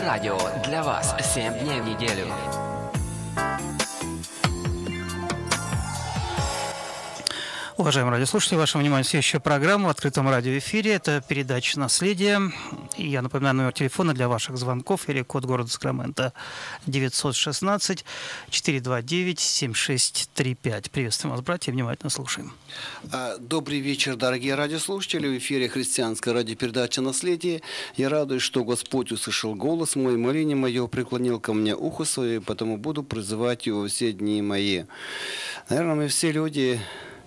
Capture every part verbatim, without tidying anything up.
Радио для вас семь дней в неделю. Уважаемые радиослушатели, вашему вниманию следующая программа в открытом радиоэфире. Это передача «Наследие». И я напоминаю номер телефона для ваших звонков или код города Сакраменто девятьсот шестнадцать четыреста двадцать девять семьдесят шесть тридцать пять. Приветствуем вас, братья, внимательно слушаем. Добрый вечер, дорогие радиослушатели. В эфире христианская радиопередача «Наследие». Я радуюсь, что Господь услышал голос мой, моление мое преклонил ко мне ухо свое, потому буду призывать его все дни мои. Наверное, мы все люди,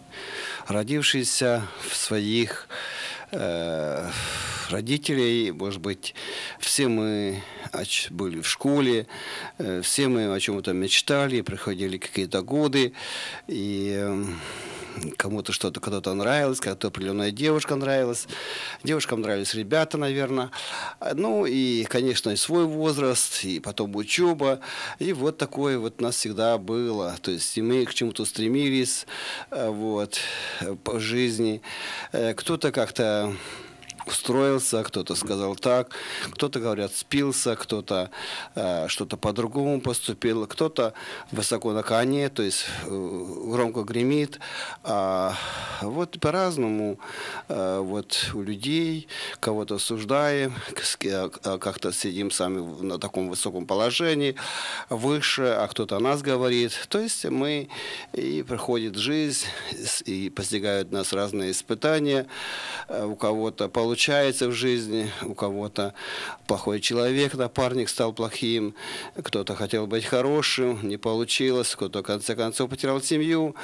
родившиеся в своих э, родителей, может быть, все мы были в школе, э, все мы о чем-то мечтали, проходили какие-то годы, и э, кому-то что-то когда-то нравилось, когда-то определенная девушка нравилась, девушкам нравились ребята, наверное, ну и, конечно, и свой возраст, и потом учеба, и вот такое вот у нас всегда было, то есть и мы к чему-то стремились, вот, по жизни, кто-то как-то устроился, кто-то сказал так, кто-то, говорят, спился, кто-то э, что-то по-другому поступил, кто-то высоко на коне, то есть э, громко гремит. А вот по-разному э, вот у людей кого-то осуждаем, как-то сидим сами на таком высоком положении, выше, а кто-то о нас говорит. То есть мы, и проходит жизнь, и постигают нас разные испытания, у кого-то получается Получается в жизни, у кого-то плохой человек, напарник стал плохим, кто-то хотел быть хорошим, не получилось, кто-то в конце концов потерял семью,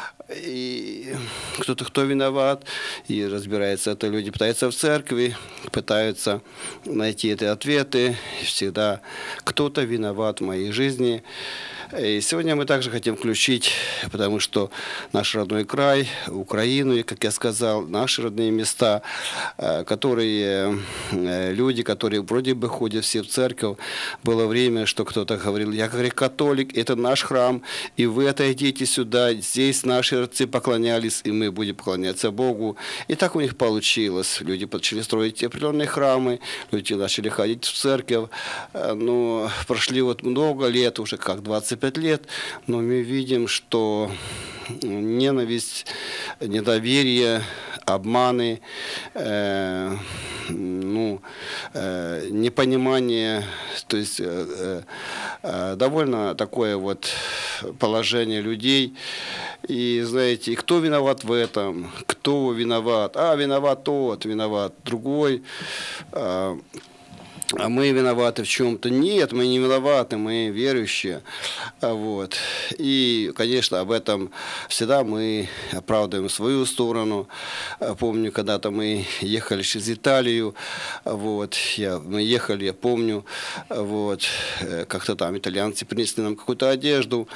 и кто-то кто виноват, и разбирается это, люди пытаются в церкви, пытаются найти эти ответы, всегда кто-то виноват в моей жизни. И сегодня мы также хотим включить, потому что наш родной край, Украину, и, как я сказал, наши родные места, которые люди, которые вроде бы ходят все в церковь, было время, что кто-то говорил: я, говорю, католик, это наш храм, и вы отойдите сюда, здесь наши отцы поклонялись, и мы будем поклоняться Богу. И так у них получилось. Люди начали строить определенные храмы, люди начали ходить в церковь, но прошли вот много лет, уже как двадцать пять лет, но мы видим, что ненависть, недоверие, обманы, э, ну, э, непонимание, то есть э, э, довольно такое вот положение людей. И знаете, кто виноват в этом, кто виноват, а виноват тот, виноват другой. Э, А мы виноваты в чем-то? Нет, мы не виноваты, мы верующие. Вот. И, конечно, об этом всегда мы оправдываем свою сторону. Помню, когда-то мы ехали через Италию, вот, я, мы ехали, я помню, вот, как-то там итальянцы принесли нам какую-то одежду,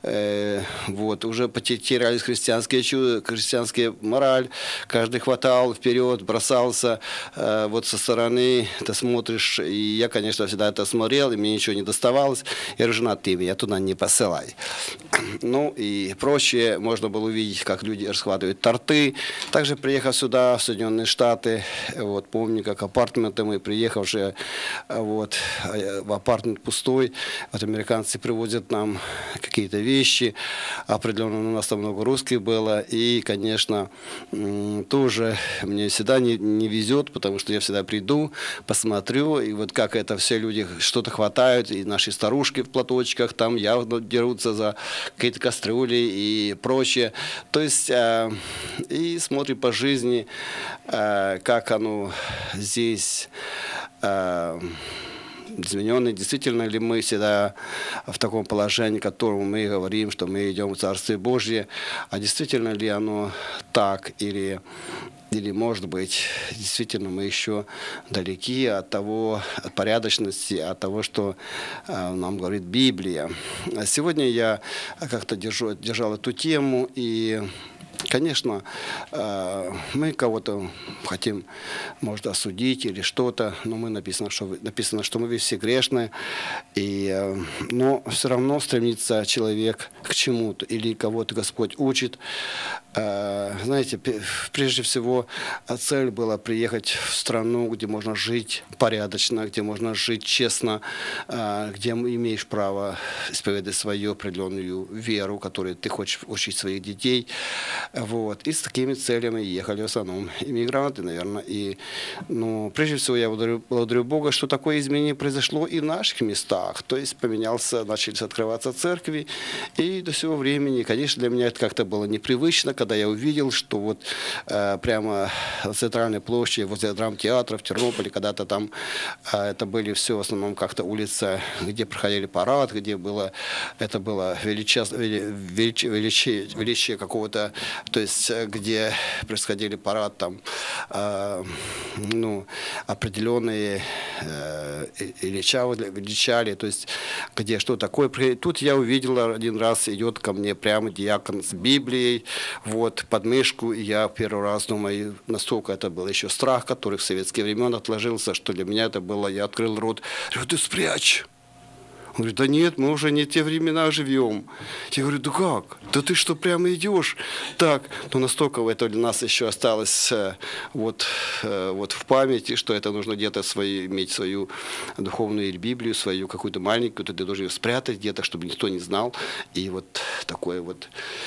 вот, уже потерялись христианские чувства, христианская мораль, каждый хватал вперед, бросался, вот со стороны ты смотришь. И я, конечно, всегда это смотрел, и мне ничего не доставалось. Я говорю: жена, ты меня туда не посылай. Ну, и проще можно было увидеть, как люди расхватывают торты. Также, приехав сюда, в Соединенные Штаты, вот, помню, как апартаменты мы, приехавшие, вот, в апартамент пустой, вот, американцы привозят нам какие-то вещи. Определенно у нас там много русских было. И, конечно, тоже мне всегда не, не везет, потому что я всегда приду, посмотрю, и вот как это все люди что-то хватают, и наши старушки в платочках там явно дерутся за какие-то кастрюли и прочее. То есть, э, и смотрим по жизни, э, как оно здесь э, измененное, действительно ли мы всегда в таком положении, в котором мы говорим, что мы идем в Царствие Божье, а действительно ли оно так, или Или, может быть, действительно мы еще далеки от того, от порядочности, от того, что э, нам говорит Библия. Сегодня я как-то держу, держал эту тему, и, конечно, э, мы кого-то хотим, может, осудить или что-то, но мы написано, что, написано, что мы все грешны, и, э, но все равно стремится человек к чему-то, или кого-то Господь учит. Знаете, прежде всего, цель была приехать в страну, где можно жить порядочно, где можно жить честно, где имеешь право исповедать свою определенную веру, которую ты хочешь учить своих детей. Вот. И с такими целями ехали в основном иммигранты, наверное. И, ну, прежде всего, я благодарю, благодарю Бога, что такое изменение произошло и в наших местах. То есть поменялся, начались открываться церкви. И до сего времени, конечно, для меня это как-то было непривычно, когда я увидел, что вот э, прямо на центральной площади, возле драмтеатра в Тернополе, когда-то там э, это были все в основном как-то улица, где проходили парад, где было, это было величие, величие, величие, величие какого-то, то есть где происходили парад, там, э, ну, определенные э, величали, величали, то есть где что такое. Тут я увидел один раз, идет ко мне прямо диакон с Библией, вот, под мышку, и я первый раз думаю, настолько это был еще страх, который в советские времена отложился, что для меня это было, я открыл рот, говорю, ты спрячь. Он говорит, да нет, мы уже не те времена живем. Я говорю, да как? Да ты что, прямо идешь? Так, но настолько это для нас еще осталось вот, вот в памяти, что это нужно где-то свои, иметь свою духовную Библию, свою какую-то маленькую, ты должен ее спрятать где-то, чтобы никто не знал. И вот такое вот...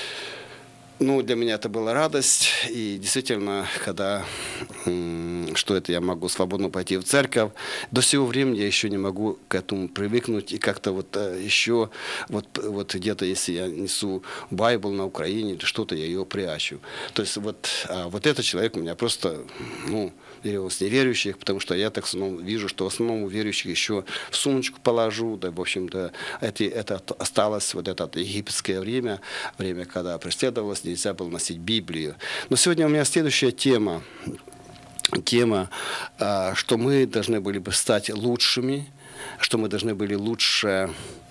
Ну, для меня это была радость, и действительно, когда, что это я могу свободно пойти в церковь, до сего времени я еще не могу к этому привыкнуть, и как-то вот еще, вот, вот где-то, если я несу Байбл на Украине или что-то, я ее прячу. То есть вот, а вот этот человек у меня просто, ну, с неверующих, потому что я так ну, вижу, что в основном у верующих еще в сумочку положу, да, в общем-то, это, это осталось вот это египетское время, время, когда преследовалось, нельзя было носить Библию. Но сегодня у меня следующая тема, тема, что мы должны были бы стать лучшими, что мы должны были лучше,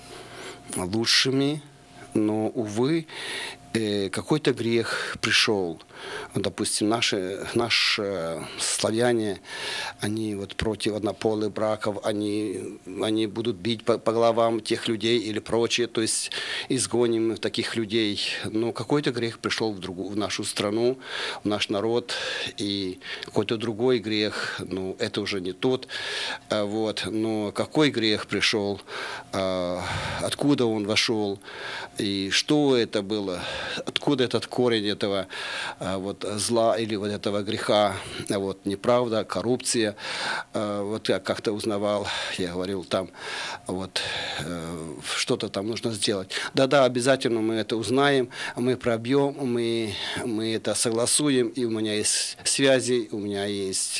лучшими, но, увы, какой-то грех пришел. Допустим, наши, наши славяне, они вот против однополых браков, они, они будут бить по, по головам тех людей или прочее, то есть изгоним таких людей. Но какой-то грех пришел в, другую, в нашу страну, в наш народ, и какой-то другой грех, ну, это уже не тот. Вот. Но какой грех пришел, откуда он вошел, и что это было, откуда этот корень этого вот, зла или вот этого греха, вот, неправда, коррупция. Вот я как-то узнавал, я говорил там, вот, что-то там нужно сделать. Да-да, обязательно мы это узнаем, мы пробьем, мы, мы это согласуем, и у меня есть связи, у меня есть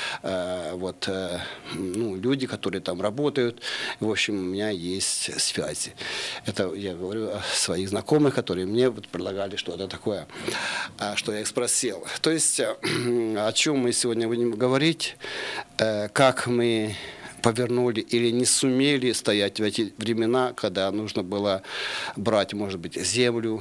вот, ну, люди, которые там работают, в общем, у меня есть связи. Это я говорю о своих знакомых, которые мне вот предлагали что-то такое, что я их спросил. То есть, о чем мы сегодня будем говорить, как мы повернули или не сумели стоять в эти времена, когда нужно было брать, может быть, землю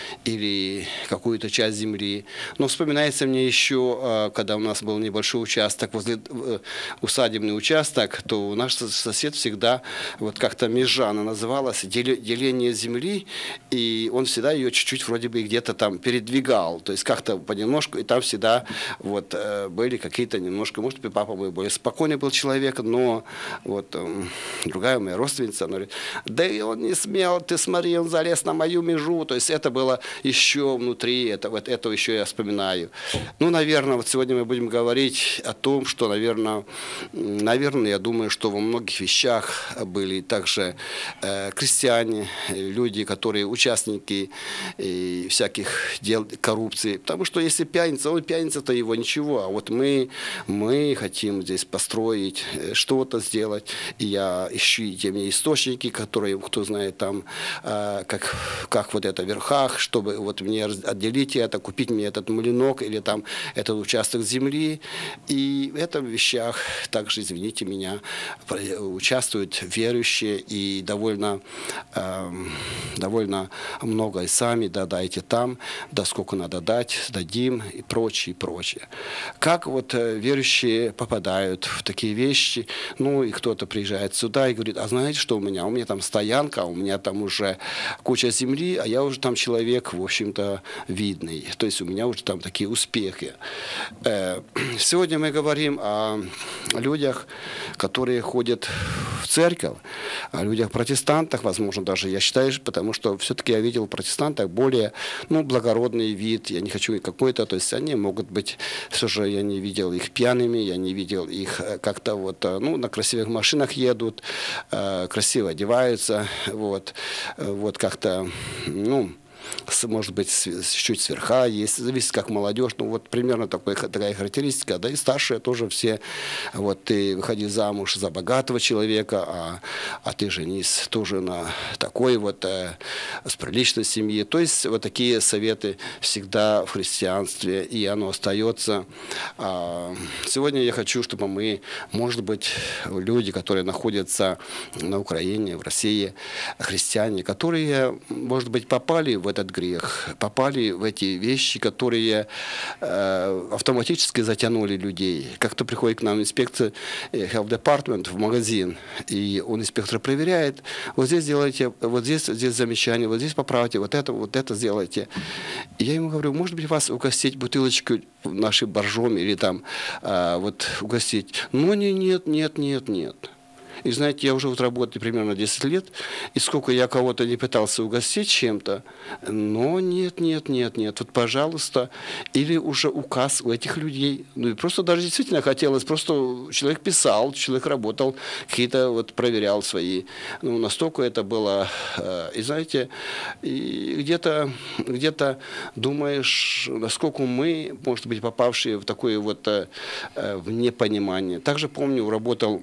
или какую-то часть земли. Но вспоминается мне еще, когда у нас был небольшой участок, возле усадебный участок, то наш сосед всегда, вот как-то межа она называлась, деление земли, и он всегда ее чуть-чуть вроде бы где-то там передвигал, то есть как-то понемножку, и там всегда вот были какие-то немножко, может быть, папа мой более спокойный был человек, но вот другая моя родственница, она говорит, да и он не смел, ты смотри, он залез на мою межу, то есть это было еще внутри, это, вот это еще я вспоминаю. Ну, наверное, вот сегодня мы будем говорить о том, что, наверное, наверное, я думаю, что во многих вещах были также э, крестьяне, люди, которые участники э, всяких дел коррупции. Потому что если пьяница, он пьяница, то его ничего. А вот мы, мы хотим здесь построить, что-то сделать. И я ищу те мне источники, которые, кто знает, там, э, как, как вот это в верхах, чтобы вот мне отделить это, купить мне этот млинок или там этот участок земли. И в этом вещах также, извините меня, участвуют верующие и довольно, э, довольно много и сами, да, дайте там, да сколько надо дать, дадим и прочее, и прочее. Как вот верующие попадают в такие вещи, ну и кто-то приезжает сюда и говорит, а знаете, что у меня? У меня там стоянка, у меня там уже куча земли, а я уже там человек человек, в общем-то, видный. То есть у меня уже там такие успехи. Сегодня мы говорим о людях, которые ходят в церковь, о людях-протестантах, возможно, даже, я считаю, потому что все-таки я видел в протестантах более, ну, благородный вид, я не хочу какой-то, то есть они могут быть, все же я не видел их пьяными, я не видел их как-то вот, ну, на красивых машинах едут, красиво одеваются, вот, вот как-то, ну, может быть, чуть сверха есть, зависит как молодежь, ну вот примерно такой, такая характеристика, да и старшие тоже все, вот ты выходи замуж за богатого человека, а, а ты женись тоже на такой вот э, с приличной семьи, то есть вот такие советы всегда в христианстве, и оно остается. А, сегодня я хочу, чтобы мы, может быть, люди, которые находятся на Украине, в России, христиане, которые, может быть, попали в этот грех, попали в эти вещи, которые э, автоматически затянули людей. Как-то приходит к нам инспекция Health Department в магазин, и он, инспектор, проверяет, вот здесь делайте, вот здесь, здесь замечание, вот здесь поправьте, вот это, вот это сделайте. И я ему говорю, может быть, вас угостить бутылочку нашей боржоми или там э, вот угостить? Но не, нет, нет, нет, нет. И знаете, я уже вот работаю примерно десять лет, и сколько я кого-то не пытался угостить чем-то, но нет, нет, нет, нет, вот пожалуйста, или уже указ у этих людей. Ну и просто даже действительно хотелось, просто человек писал, человек работал, какие-то вот проверял свои, ну настолько это было, и знаете, и где-то, где-то думаешь, насколько мы, может быть, попавшие в такое вот в непонимание. Также помню, работал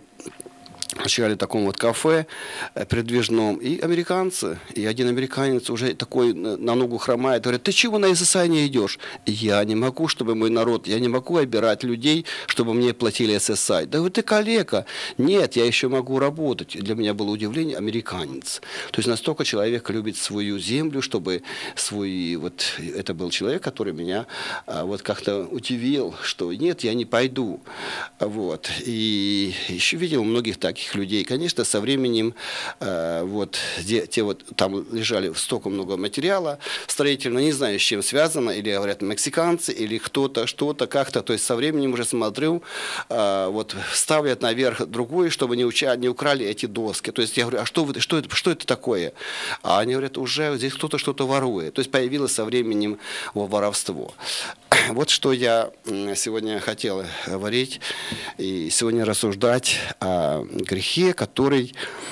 в таком вот кафе передвижном, и американцы, и один американец уже такой на ногу хромает, говорит, ты чего на эс эс ай не идешь? Я не могу, чтобы мой народ, я не могу обирать людей, чтобы мне платили эс эс ай. Да вот ты калека. Нет, я еще могу работать. Для меня было удивление, американец. То есть настолько человек любит свою землю, чтобы свой, вот это был человек, который меня вот как-то удивил, что нет, я не пойду. Вот. И еще видел многих таких людей. Конечно, со временем э, вот те, те вот там лежали столько много материала строительного, не знаю, с чем связано, или говорят мексиканцы, или кто-то, что-то, как-то. То есть со временем уже смотрю, э, вот ставят наверх другое, чтобы не, уча, не украли эти доски. То есть я говорю, а что, вы, что, это, что это такое? А они говорят, уже здесь кто-то что-то ворует. То есть появилось со временем воровство. Вот что я сегодня хотел говорить и сегодня рассуждать о грехе, который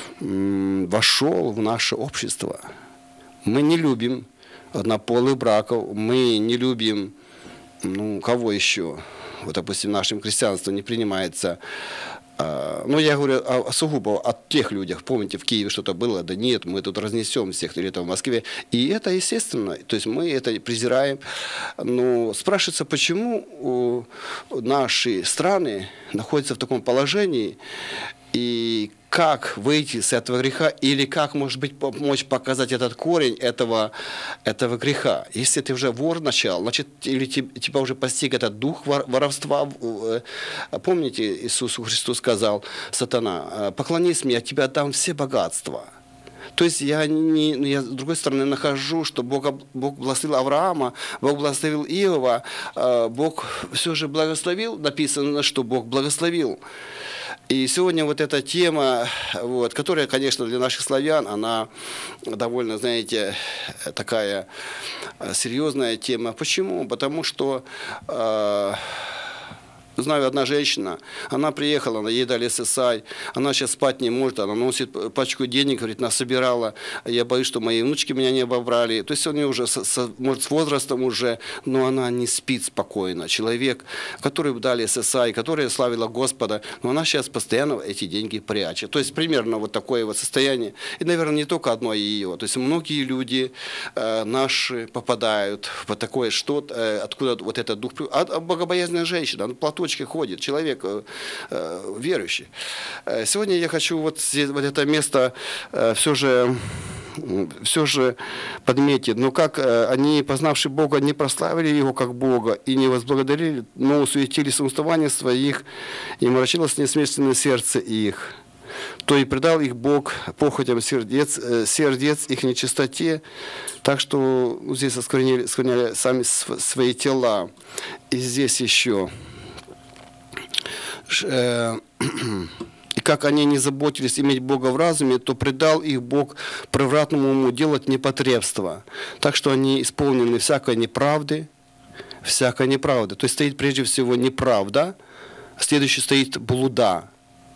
м, вошел в наше общество. Мы не любим однополых браков, мы не любим, ну, кого еще? Вот, допустим, нашим христианством не принимается. А, ну, я говорю о, о сугубо о тех людях. Помните, в Киеве что-то было? Да нет, мы тут разнесем всех, или там в Москве. И это естественно. То есть мы это презираем. Но спрашивается, почему наши страны находятся в таком положении, и как выйти с этого греха, или как, может быть, помочь показать этот корень этого, этого греха. Если ты уже вор начал, значит, или тебя уже постиг этот дух воровства. Помните, Иисус Христос сказал, сатана, поклонись мне, я тебе отдам все богатства. То есть я, не, я с другой стороны нахожу, что Бог, Бог благословил Авраама, Бог благословил Иова, Бог все же благословил, написано, что Бог благословил. И сегодня вот эта тема, вот, которая, конечно, для наших славян, она довольно, знаете, такая серьезная тема. Почему? Потому что... Э, Знаю, одна женщина, она приехала, она ей дали эс эс ай, она сейчас спать не может, она носит пачку денег, говорит, насобирала, я боюсь, что мои внучки меня не обобрали. То есть у нее уже, со, со, может, с возрастом уже, но она не спит спокойно. Человек, который дали эс эс ай, который славила Господа, но она сейчас постоянно эти деньги прячет. То есть примерно вот такое вот состояние. И, наверное, не только одно ее. То есть многие люди э, наши попадают в такое что-то, э, откуда вот этот дух... А богобоязненная женщина, она плату ходит, человек э, верующий. Сегодня я хочу вот, здесь, вот это место э, все же все же подметить, но как э, они, познавшие Бога, не прославили Его как Бога и не возблагодарили, но усуетились в уставании своих, и мрачилось несмысленное сердце их. то и предал их Бог похотям сердец, сердец их нечистоте, так что ну, здесь оскверняли, оскверняли сами свои тела. И здесь еще, э, и как они не заботились иметь Бога в разуме, то предал их Бог превратному уму делать непотребство, так что они исполнены всякой неправды, всякой неправды. То есть стоит прежде всего неправда, следующий стоит блуда,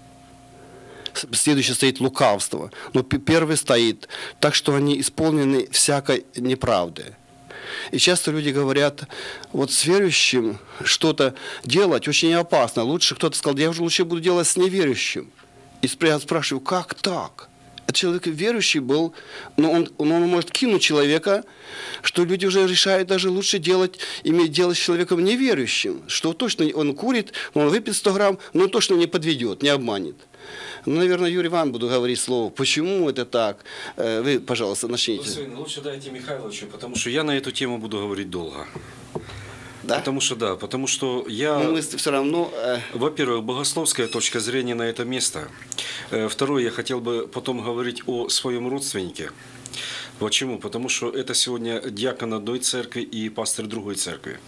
следующий стоит лукавство. Но первый стоит так, что они исполнены всякой неправды. И часто люди говорят, вот с верующим что-то делать очень опасно. Лучше кто-то сказал, я уже лучше буду делать с неверующим. И я спрашиваю, как так? Этот человек верующий был, но он, он, он может кинуть человека, что люди уже решают даже лучше делать, иметь дело с человеком неверующим, что точно он курит, он выпьет сто грамм, но он точно не подведет, не обманет. Ну, наверное, Юрий, вам буду говорить слово. Почему это так? Вы, пожалуйста, начните. Ну, лучше дайте Михайловичу, потому что я на эту тему буду говорить долго. Да? Потому что да, потому что я... Но мы все равно... Э... Во-первых, богословская точка зрения на это место. Второе, я хотел бы потом говорить о своем родственнике. Почему? Потому что это сегодня диакон одной церкви и пастор другой церкви.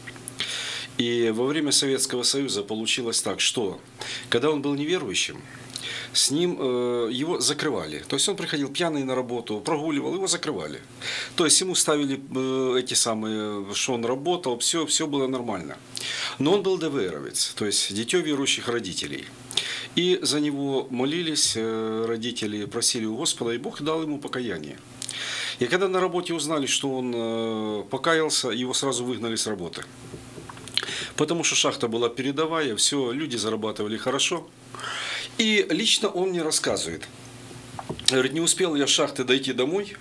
И во время Советского Союза получилось так, что когда он был неверующим, с ним э, его закрывали. То есть он приходил пьяный на работу, прогуливал, его закрывали. То есть ему ставили э, эти самые, что он работал, все, все было нормально. Но он был ДВРовец, то есть дитё верующих родителей. И за него молились э, родители, просили у Господа, и Бог дал ему покаяние. И когда на работе узнали, что он э, покаялся, его сразу выгнали с работы. Потому что шахта была передовая, все, люди зарабатывали хорошо. И лично он мне рассказывает. Говорит, не успел я с шахты дойти домой,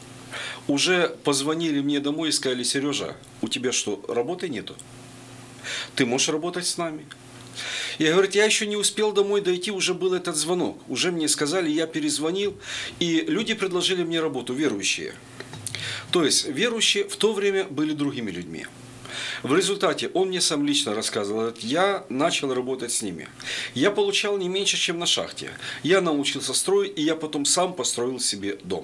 уже позвонили мне домой и сказали, Сережа, у тебя что, работы нету? Ты можешь работать с нами? Я говорю, я еще не успел домой дойти, уже был этот звонок. Уже мне сказали, я перезвонил, и люди предложили мне работу, верующие. То есть верующие в то время были другими людьми. В результате он мне сам лично рассказывал, я начал работать с ними. Я получал не меньше, чем на шахте. Я научился строить, и я потом сам построил себе дом.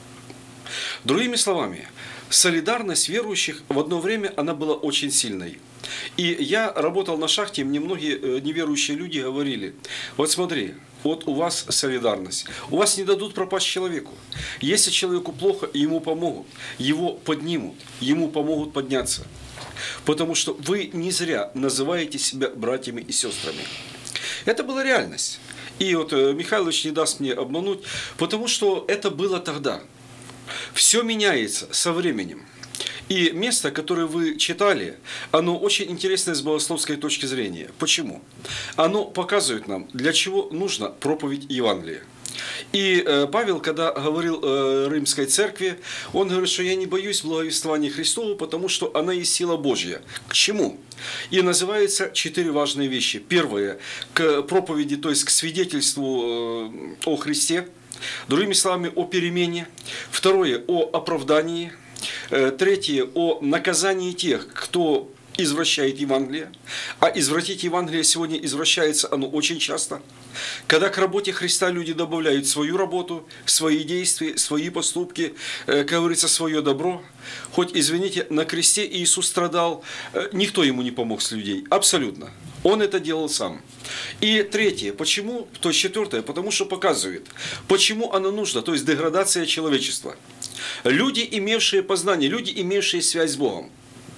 Другими словами, солидарность верующих в одно время она была очень сильной. И я работал на шахте, и мне многие неверующие люди говорили, вот смотри, вот у вас солидарность, у вас не дадут пропасть человеку. Если человеку плохо, ему помогут, его поднимут, ему помогут подняться. Потому что вы не зря называете себя братьями и сестрами. Это была реальность. И вот Михайлович не даст мне обмануть, потому что это было тогда. Все меняется со временем. И место, которое вы читали, оно очень интересное с богословской точки зрения. Почему? Оно показывает нам, для чего нужна проповедь Евангелия. И Павел, когда говорил Римской церкви, он говорит, что я не боюсь благовествования Христова, потому что она есть сила Божья. К чему? И называется четыре важные вещи. Первое, к проповеди, то есть к свидетельству о Христе. Другими словами, о перемене. Второе, о оправдании. Третье, о наказании тех, кто извращает Евангелие. А извратить Евангелие сегодня извращается оно очень часто. Когда к работе Христа люди добавляют свою работу, свои действия, свои поступки, как говорится, свое добро. Хоть, извините, на кресте Иисус страдал, никто ему не помог с людей. Абсолютно. Он это делал сам. И третье. Почему? То есть четвертое. Потому что показывает, почему оно нужно. То есть деградация человечества. Люди, имевшие познание, люди, имевшие связь с Богом.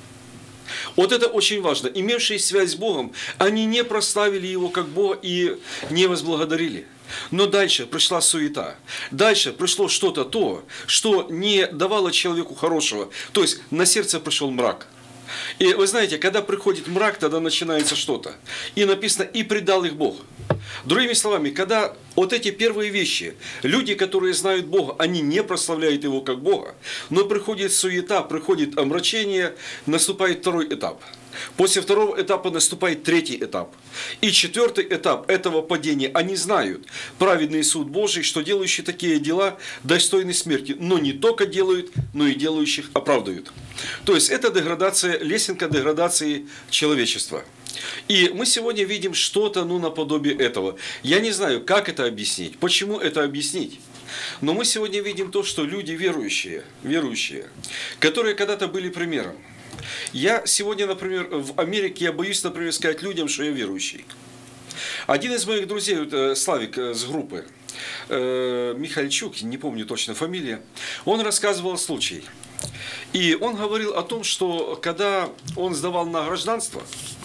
Вот это очень важно. Имевшие связь с Богом, они не прославили Его как Бога и не возблагодарили. Но дальше пришла суета. Дальше пришло что-то то, что не давало человеку хорошего. То есть на сердце пришел мрак. И вы знаете, когда приходит мрак, тогда начинается что-то. И написано, и предал их Бог. Другими словами, когда вот эти первые вещи, люди, которые знают Бога, они не прославляют Его как Бога, но приходит суета, приходит омрачение, наступает второй этап. После второго этапа наступает третий этап. И четвертый этап этого падения, они знают, праведный суд Божий, что делающие такие дела достойны смерти, но не только делают, но и делающих оправдывают. То есть это деградация, лесенка деградации человечества. И мы сегодня видим что-то, ну, наподобие этого. Я не знаю, как это объяснить, почему это объяснить. Но мы сегодня видим то, что люди верующие, верующие, которые когда-то были примером. Я сегодня, например, в Америке, я боюсь, например, сказать людям, что я верующий. Один из моих друзей, Славик с группы, Михальчук, не помню точно фамилия, он рассказывал случай. И он говорил о том, что когда он сдавал на гражданство...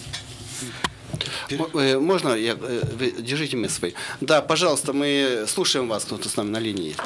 Можно, я, вы держите место свои. Да, пожалуйста, мы слушаем вас, кто-то с нами на линии.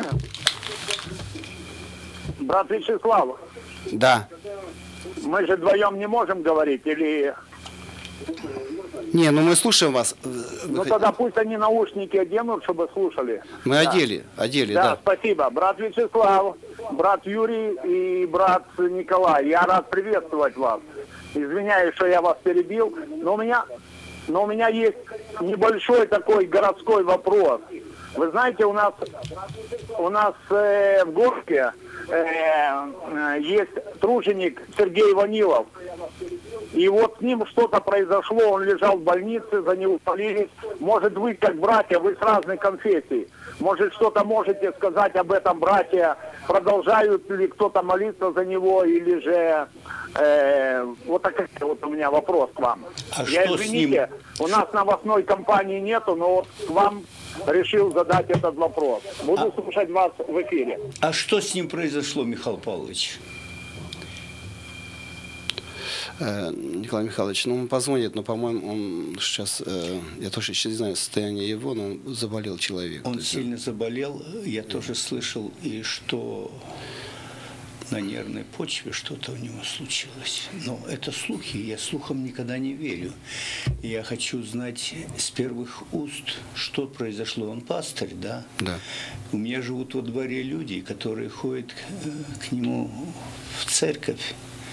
Брат Вячеслав. Да. Мы же вдвоем не можем говорить, или... Не, ну мы слушаем вас. Ну тогда пусть они наушники оденут, чтобы слушали. Мы да. одели, одели, да. да. Спасибо. Брат Вячеслав, брат Юрий и брат Николай, я рад приветствовать вас. Извиняюсь, что я вас перебил, но у меня, но у меня есть небольшой такой городской вопрос. Вы знаете, у нас, у нас э, в Горске э, есть труженик Сергей Ванилов. И вот с ним что-то произошло, он лежал в больнице, за него молились. Может, вы, как братья, вы с разной конфессий, может, что-то можете сказать об этом, братья? Продолжают ли кто-то молиться за него, или же... Э, вот такой вот у меня вопрос к вам. А Я, что извините, с ним? у нас новостной компании нету, но вот к вам решил задать этот вопрос. Буду а... слушать вас в эфире. А что с ним произошло, Михаил Павлович? Николай Михайлович, ну он позвонит, но, по-моему, он сейчас, я тоже еще не знаю состояние его, но он заболел человек. Он сильно заболел, я тоже слышал, и что на нервной почве что-то у него случилось. Но это слухи, я слухам никогда не верю. Я хочу знать с первых уст, что произошло. Он пастырь, да? Да. У меня живут во дворе люди, которые ходят к, к нему в церковь.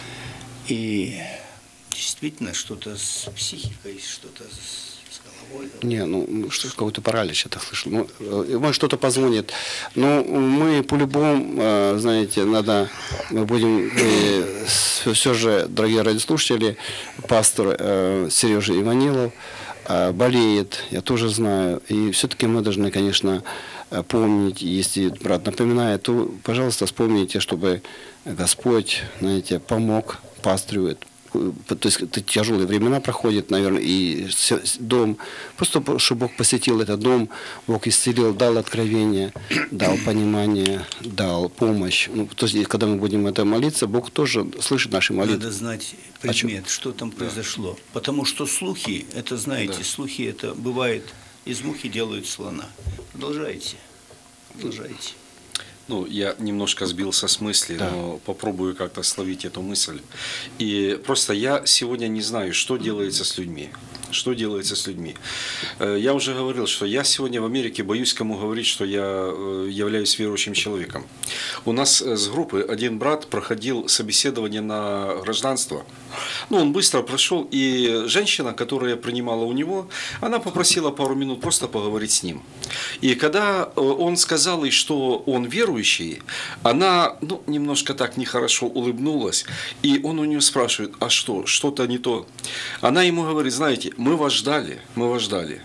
И действительно что-то с психикой, что-то с, с головой. Не, ну что, какой-то паралич, я так слышал. Ну, может, что-то позвонит. Но мы по-любому, знаете, надо, мы будем, мы, все же, дорогие радиослушатели, пастор э, Сережа Иванилов э, болеет, я тоже знаю. И все-таки мы должны, конечно, помнить, если брат напоминает, то, пожалуйста, вспомните, чтобы Господь, знаете, помог пастырю. То есть тяжелые времена проходят, наверное, и дом, просто чтобы Бог посетил этот дом, Бог исцелил, дал откровение, дал понимание, дал помощь. Ну, то есть, когда мы будем это молиться, Бог тоже слышит наши молитвы. Надо знать предмет, что там произошло. Да. Потому что слухи, это знаете, да. слухи это бывает, из мухи делают слона. Продолжайте, продолжайте. Ну, я немножко сбился с мысли, да. но попробую как-то словить эту мысль. И просто я сегодня не знаю, что делается с людьми. Что делается с людьми. Я уже говорил, что я сегодня в Америке боюсь кому говорить, что я являюсь верующим человеком. У нас с группы один брат проходил собеседование на гражданство. Ну, он быстро прошел, и женщина, которая принимала у него, она попросила пару минут просто поговорить с ним. И когда он сказал ей, что он верующий, она, ну, немножко так нехорошо улыбнулась, и он у нее спрашивает, а что, что-то не то. Она ему говорит, знаете, мы вас ждали, мы вас ждали.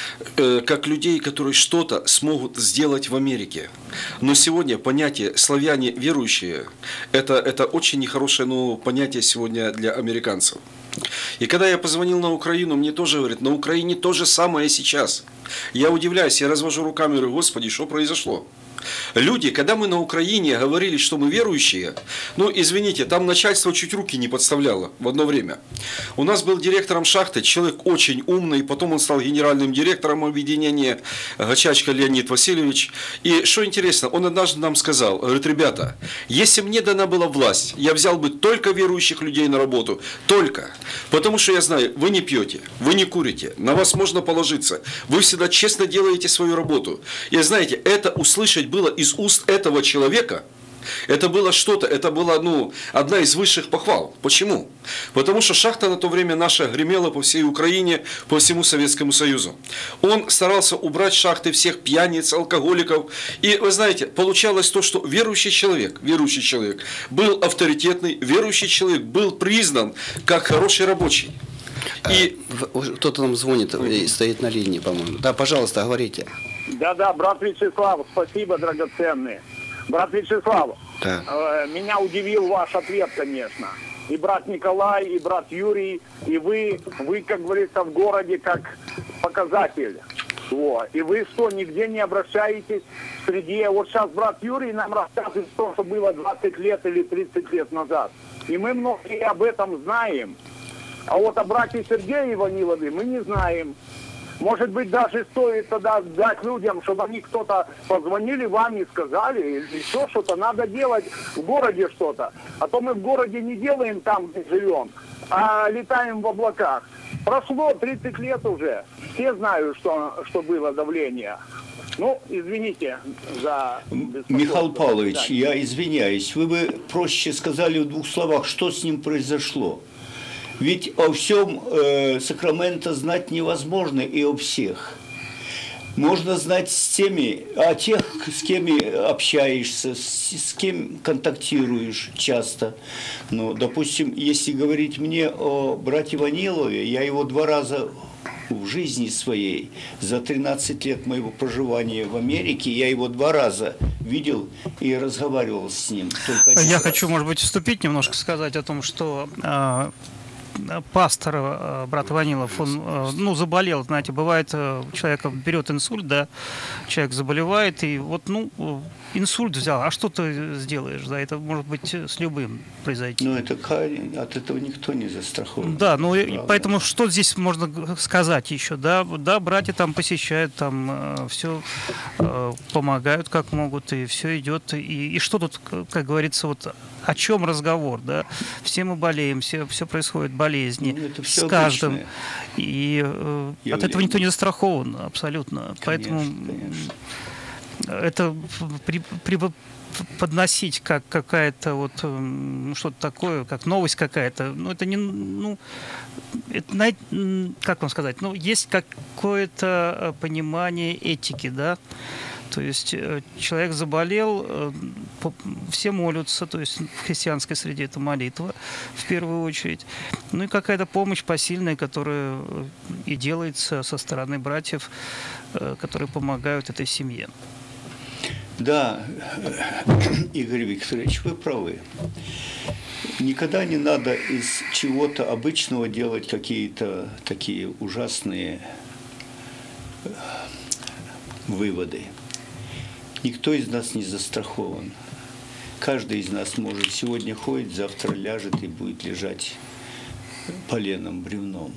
Как людей, которые что-то смогут сделать в Америке. Но сегодня понятие славяне верующие, это, это очень нехорошее, ну, понятие сегодня для американцев. И когда я позвонил на Украину, мне тоже говорят, на Украине то же самое сейчас. Я удивляюсь, я развожу руками и говорю, Господи, что произошло? Люди, когда мы на Украине говорили, что мы верующие, ну, извините, там начальство чуть руки не подставляло в одно время. У нас был директором шахты человек очень умный, потом он стал генеральным директором объединения Гачачка Леонид Васильевич. И что интересно, он однажды нам сказал, говорит, ребята, если мне дана была власть, я взял бы только верующих людей на работу, только. Потому что я знаю, вы не пьете, вы не курите, на вас можно положиться, вы всегда честно делаете свою работу. И знаете, это услышать было из уст этого человека, это было что-то, это была, ну, одна из высших похвал. Почему? Потому что шахта на то время наша гремела по всей Украине, по всему Советскому Союзу. Он старался убрать шахты всех пьяниц, алкоголиков. И вы знаете, получалось то, что верующий человек, верующий человек был авторитетный, верующий человек был признан как хороший рабочий. И кто-то нам звонит и стоит на линии, по-моему. Да, пожалуйста, говорите. Да-да, брат Вячеслав, спасибо, драгоценный. Брат Вячеслав, Да. э, меня удивил ваш ответ, конечно. И брат Николай, и брат Юрий, и вы, вы, как говорится, в городе как показатель. Вот. И вы что, нигде не обращаетесь в среде? Вот сейчас брат Юрий нам рассказывает то, что было двадцать лет или тридцать лет назад. И мы многие об этом знаем. А вот о брате Сергее Иванилове мы не знаем. Может быть, даже стоит тогда дать людям, чтобы они кто-то позвонили вам и сказали, или еще что-то. Надо делать в городе что-то. А то мы в городе не делаем там, где живем, а летаем в облаках. Прошло тридцать лет уже. Все знают, что, что было давление. Ну, извините за беспокойство. Михаил Павлович, я извиняюсь. Вы бы проще сказали в двух словах, что с ним произошло. Ведь о всем э, Сакраменто знать невозможно и о всех. Можно знать с теми, о тех, с кем общаешься, с, с кем контактируешь часто. Но, допустим, если говорить мне о брате Ванилове, я его два раза в жизни своей, за тринадцать лет моего проживания в Америке, я его два раза видел и разговаривал с ним. Только Я раз. хочу, может быть, вступить немножко, сказать о том, что э, пастор, э, брат Ванилов, он, э, ну, заболел, знаете, бывает, э, человека берет инсульт, да, человек заболевает, и вот, ну, инсульт взял, а что ты сделаешь, да, это может быть с любым произойти. Но это, от этого никто не застрахован. Да, ну, и, поэтому что здесь можно сказать еще, да, да, братья там посещают, там э, все э, помогают как могут, и все идет, и, и что тут, как говорится, вот о чем разговор, да, все мы болеем, все, все происходит болезни, ну, это все с каждым, обычное. И э, от этого никто не застрахован абсолютно, конечно, поэтому конечно. Это при, при, подносить как какая-то вот ну, что-то такое, как новость какая-то, ну это не, ну, это, как вам сказать, ну есть какое-то понимание этики, да. То есть человек заболел, все молятся, то есть в христианской среде это молитва в первую очередь. Ну и какая-то помощь посильная, которая и делается со стороны братьев, которые помогают этой семье. Да, Игорь Викторович, вы правы. Никогда не надо из чего-то обычного делать какие-то такие ужасные выводы. Никто из нас не застрахован. Каждый из нас может сегодня ходит, завтра ляжет и будет лежать поленом, бревном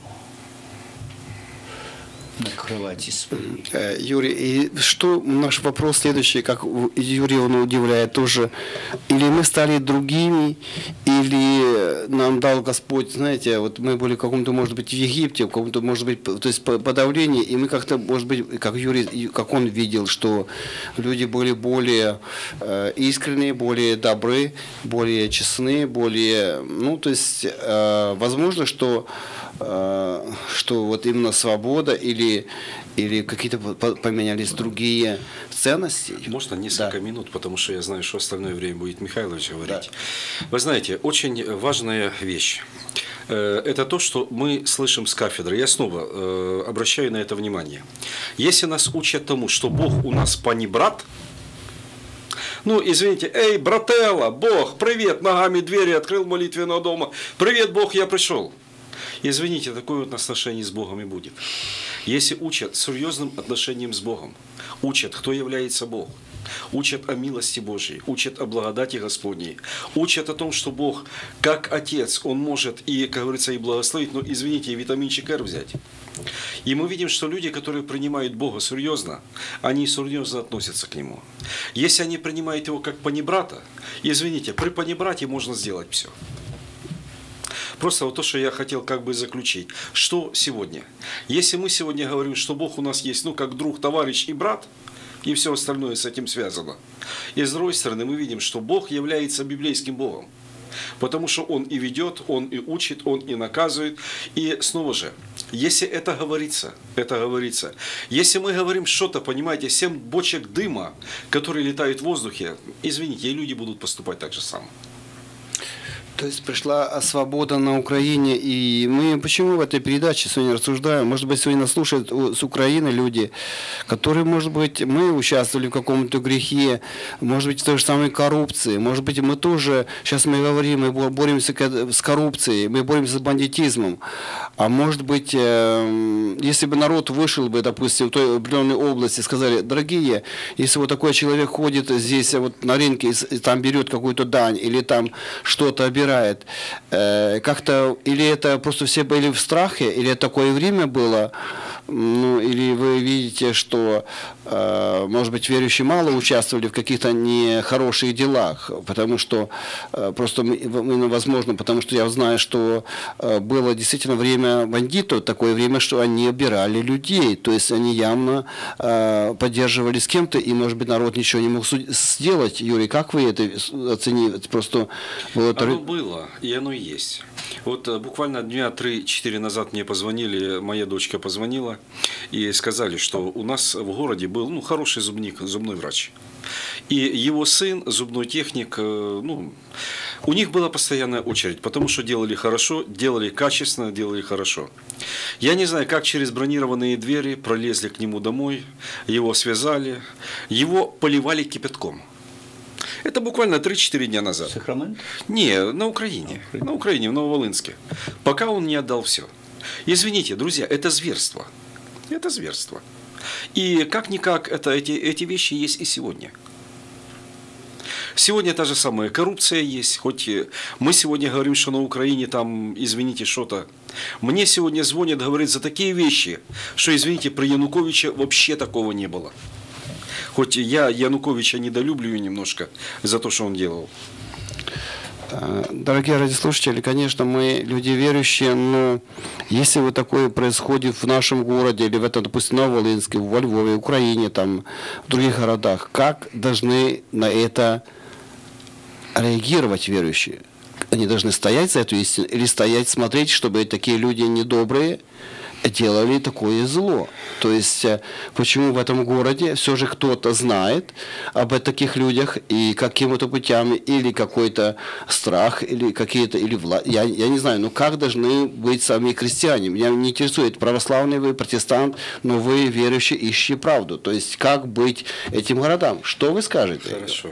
на кровати своей. Юрий, и что наш вопрос следующий, как Юрий он удивляет тоже, или мы стали другими, или нам дал Господь, знаете, вот мы были в каком-то, может быть, в Египте, в каком-то, может быть, то есть подавлении, и мы как-то, может быть, как Юрий, как он видел, что люди были более э, искренние, более добры, более честны, более, ну, то есть, э, возможно, что что вот именно свобода или, или какие-то поменялись другие ценности? Можно несколько да. минут, потому что я знаю, что остальное время будет Михайлович говорить. Да. Вы знаете, очень важная вещь. Это то, что мы слышим с кафедры. Я снова обращаю на это внимание. Если нас учат тому, что Бог у нас панибрат, ну, извините, эй, брателло, Бог, привет, ногами двери открыл молитвенного дома, привет, Бог, я пришел. Извините, такое вот отношение с Богом и будет. Если учат серьезным отношением с Богом, учат, кто является Бог, учат о милости Божьей, учат о благодати Господней, учат о том, что Бог, как Отец, Он может и, как говорится, и благословить, но, извините, и витаминчик Р взять. И мы видим, что люди, которые принимают Бога серьезно, они серьезно относятся к Нему. Если они принимают Его как панибрата, извините, при панибрате можно сделать все. Просто вот то, что я хотел как бы заключить. Что сегодня? Если мы сегодня говорим, что Бог у нас есть, ну, как друг, товарищ и брат, и все остальное с этим связано. И с другой стороны, мы видим, что Бог является библейским Богом. Потому что Он и ведет, Он и учит, Он и наказывает. И снова же, если это говорится, это говорится. Если мы говорим что-то, понимаете, семь бочек дыма, которые летают в воздухе, извините, и люди будут поступать так же само. То есть пришла свобода на Украине, и мы почему в этой передаче сегодня рассуждаем? Может быть, сегодня нас слушают с Украины люди, которые, может быть, мы участвовали в каком-то грехе, может быть, в той же самой коррупции, может быть, мы тоже, сейчас мы говорим, мы боремся с коррупцией, мы боремся с бандитизмом, а может быть, если бы народ вышел бы, допустим, в той определенной области, сказали, дорогие, если вот такой человек ходит здесь вот на рынке и там берет какую-то дань, или там что-то обирает, как-то, или это просто все были в страхе, или такое время было, ну, или вы видите, что, может быть, верующие мало участвовали в каких-то нехороших делах, потому что просто, возможно, потому что я знаю, что было действительно время бандитов, такое время, что они обирали людей, то есть они явно поддерживали с кем-то, и, может быть, народ ничего не мог сделать. Юрий, как вы это оценили? Просто было... Оно было, и оно и есть. Вот буквально дня три-четыре назад мне позвонили, моя дочка позвонила, и сказали, что у нас в городе был, ну, хороший зубник, зубной врач. И его сын, зубной техник, ну, у них была постоянная очередь, потому что делали хорошо, делали качественно, делали хорошо. Я не знаю, как через бронированные двери пролезли к нему домой, его связали, его поливали кипятком. Это буквально три-четыре дня назад. Сакраменто? Не, на Украине. На Украине, в Нововолынске. Пока он не отдал все. Извините, друзья, это зверство. Это зверство. И как-никак это, эти, эти вещи есть и сегодня. Сегодня та же самая коррупция есть. Хоть мы сегодня говорим, что на Украине там, извините, что-то. Мне сегодня звонят, говорят за такие вещи, что, извините, при Януковиче вообще такого не было. Хоть я Януковича недолюблю немножко за то, что он делал. Дорогие радиослушатели, конечно, мы люди верующие, но если вот такое происходит в нашем городе, или в этом, допустим, Нововолынске, во Львове, в Украине, там, в других городах, как должны на это реагировать верующие? Они должны стоять за эту истину или стоять, смотреть, чтобы такие люди недобрые делали такое зло. То есть, почему в этом городе все же кто-то знает об таких людях, и каким-то путями, или какой-то страх, или какие-то, или власть, я, я не знаю, но как должны быть сами христиане? Меня не интересует, православный вы, протестант, но вы, верующие, ищете правду. То есть, как быть этим городам? Что вы скажете? Хорошо.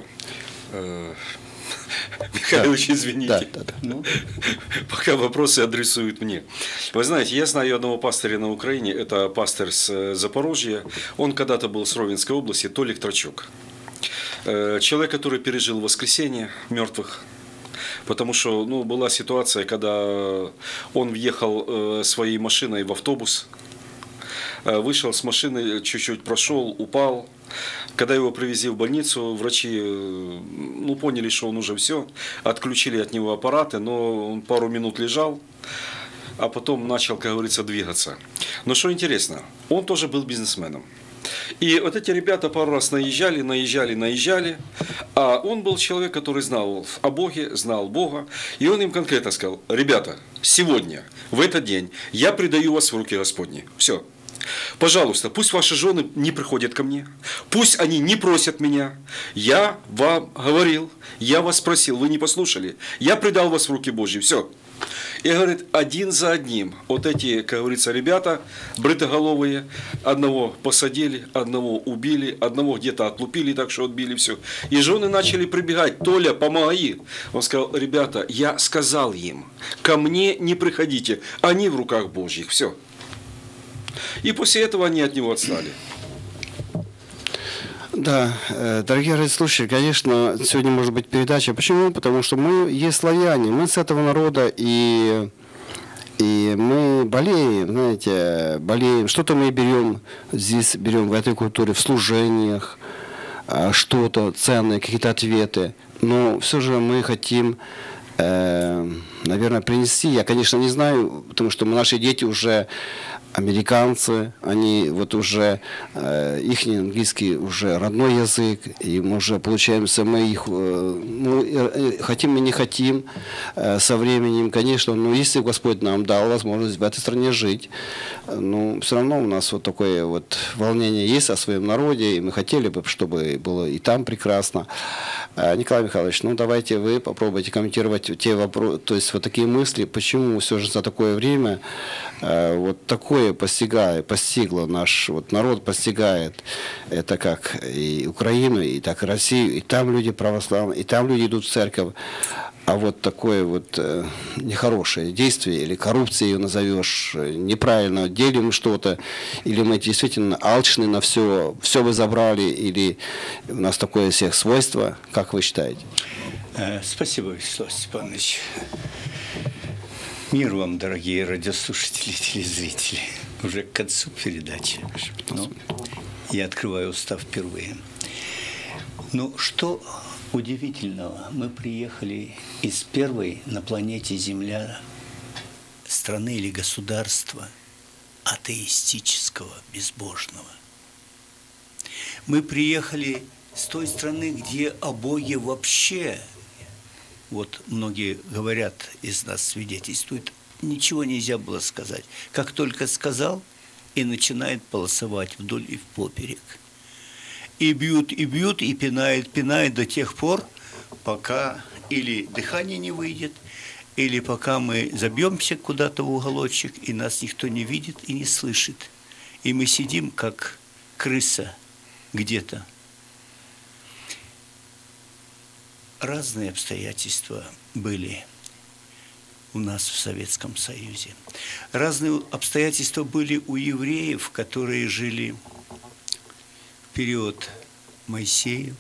Михайлович, да, извините, да, да, да. Ну, пока вопросы адресуют мне. Вы знаете, я знаю одного пастыря на Украине, это пастырь с Запорожья, он когда-то был с Ровенской области, Толик Трачук. Человек, который пережил воскресение мертвых, потому что, ну, была ситуация, когда он въехал своей машиной в автобус, вышел с машины, чуть-чуть прошел, упал. Когда его привезли в больницу, врачи, ну, поняли, что он уже все, отключили от него аппараты, но он пару минут лежал, а потом начал, как говорится, двигаться. Но что интересно, он тоже был бизнесменом. И вот эти ребята пару раз наезжали, наезжали, наезжали, а он был человек, который знал о Боге, знал Бога, и он им конкретно сказал: ребята, сегодня, в этот день, я предаю вас в руки Господни. Все. Пожалуйста, пусть ваши жены не приходят ко мне, пусть они не просят меня. Я вам говорил, я вас просил, вы не послушали. Я предал вас в руки Божьи. Все. И говорит, один за одним вот эти, как говорится, ребята бритоголовые, одного посадили, одного убили, одного где-то отлупили, так что отбили все. И жены начали прибегать: Толя, помоги. Он сказал: ребята, я сказал им, ко мне не приходите, они в руках Божьих. Все. И после этого они от него отстали. Да, дорогие радиослушатели, конечно, сегодня может быть передача. Почему? Потому что мы есть славяне, мы с этого народа, и, и мы болеем, знаете, болеем. Что-то мы берем здесь, берем в этой культуре, в служениях, что-то ценное, какие-то ответы. Но все же мы хотим, наверное, принести. Я, конечно, не знаю, потому что наши дети уже американцы, они вот уже, э, их английский уже родной язык, и мы уже, получаемся, мы их, э, ну, э, хотим мы не хотим, э, со временем, конечно, но если Господь нам дал возможность в этой стране жить, ну, все равно у нас вот такое вот волнение есть о своем народе, и мы хотели бы, чтобы было и там прекрасно. Э, Николай Михайлович, ну, давайте вы попробуйте комментировать те вопросы, то есть вот такие мысли, почему все же за такое время э, вот такое постигает, постигло наш вот народ, постигает это как и Украину, и так и Россию, и там люди православные, и там люди идут в церковь. А вот такое вот э, нехорошее действие, или коррупция ее назовешь, неправильно делим что-то, или мы действительно алчны на все, все вы забрали, или у нас такое всех свойство, как вы считаете? Спасибо, Вячеслав Степанович. Мир вам, дорогие радиослушатели и телезрители. Уже к концу передачи. Ну, я открываю устав впервые. Ну, что удивительного? Мы приехали из первой на планете Земля страны или государства атеистического, безбожного. Мы приехали с той страны, где о Боге вообще, вот многие говорят, из нас свидетельствуют, ничего нельзя было сказать. Как только сказал, и начинает полосовать вдоль и впоперек. И бьют, и бьют, и пинают, пинают до тех пор, пока или дыхание не выйдет, или пока мы забьемся куда-то в уголочек, и нас никто не видит и не слышит. И мы сидим, как крыса где-то. Разные обстоятельства были у нас в Советском Союзе. Разные обстоятельства были у евреев, которые жили в период Моисеев,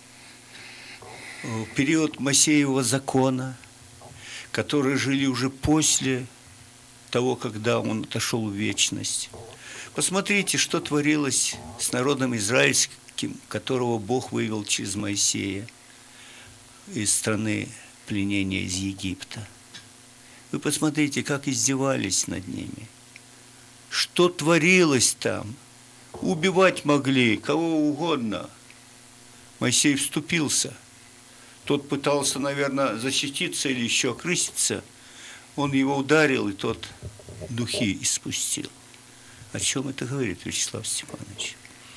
в период Моисеевого закона, которые жили уже после того, когда он отошел в вечность. Посмотрите, что творилось с народом израильским, которого Бог вывел через Моисея из страны пленения из Египта. Вы посмотрите, как издевались над ними. Что творилось там? Убивать могли кого угодно. Моисей вступился. Тот пытался, наверное, защититься или еще окрыситься. Он его ударил, и тот духи испустил. О чем это говорит Вячеслав Степанович?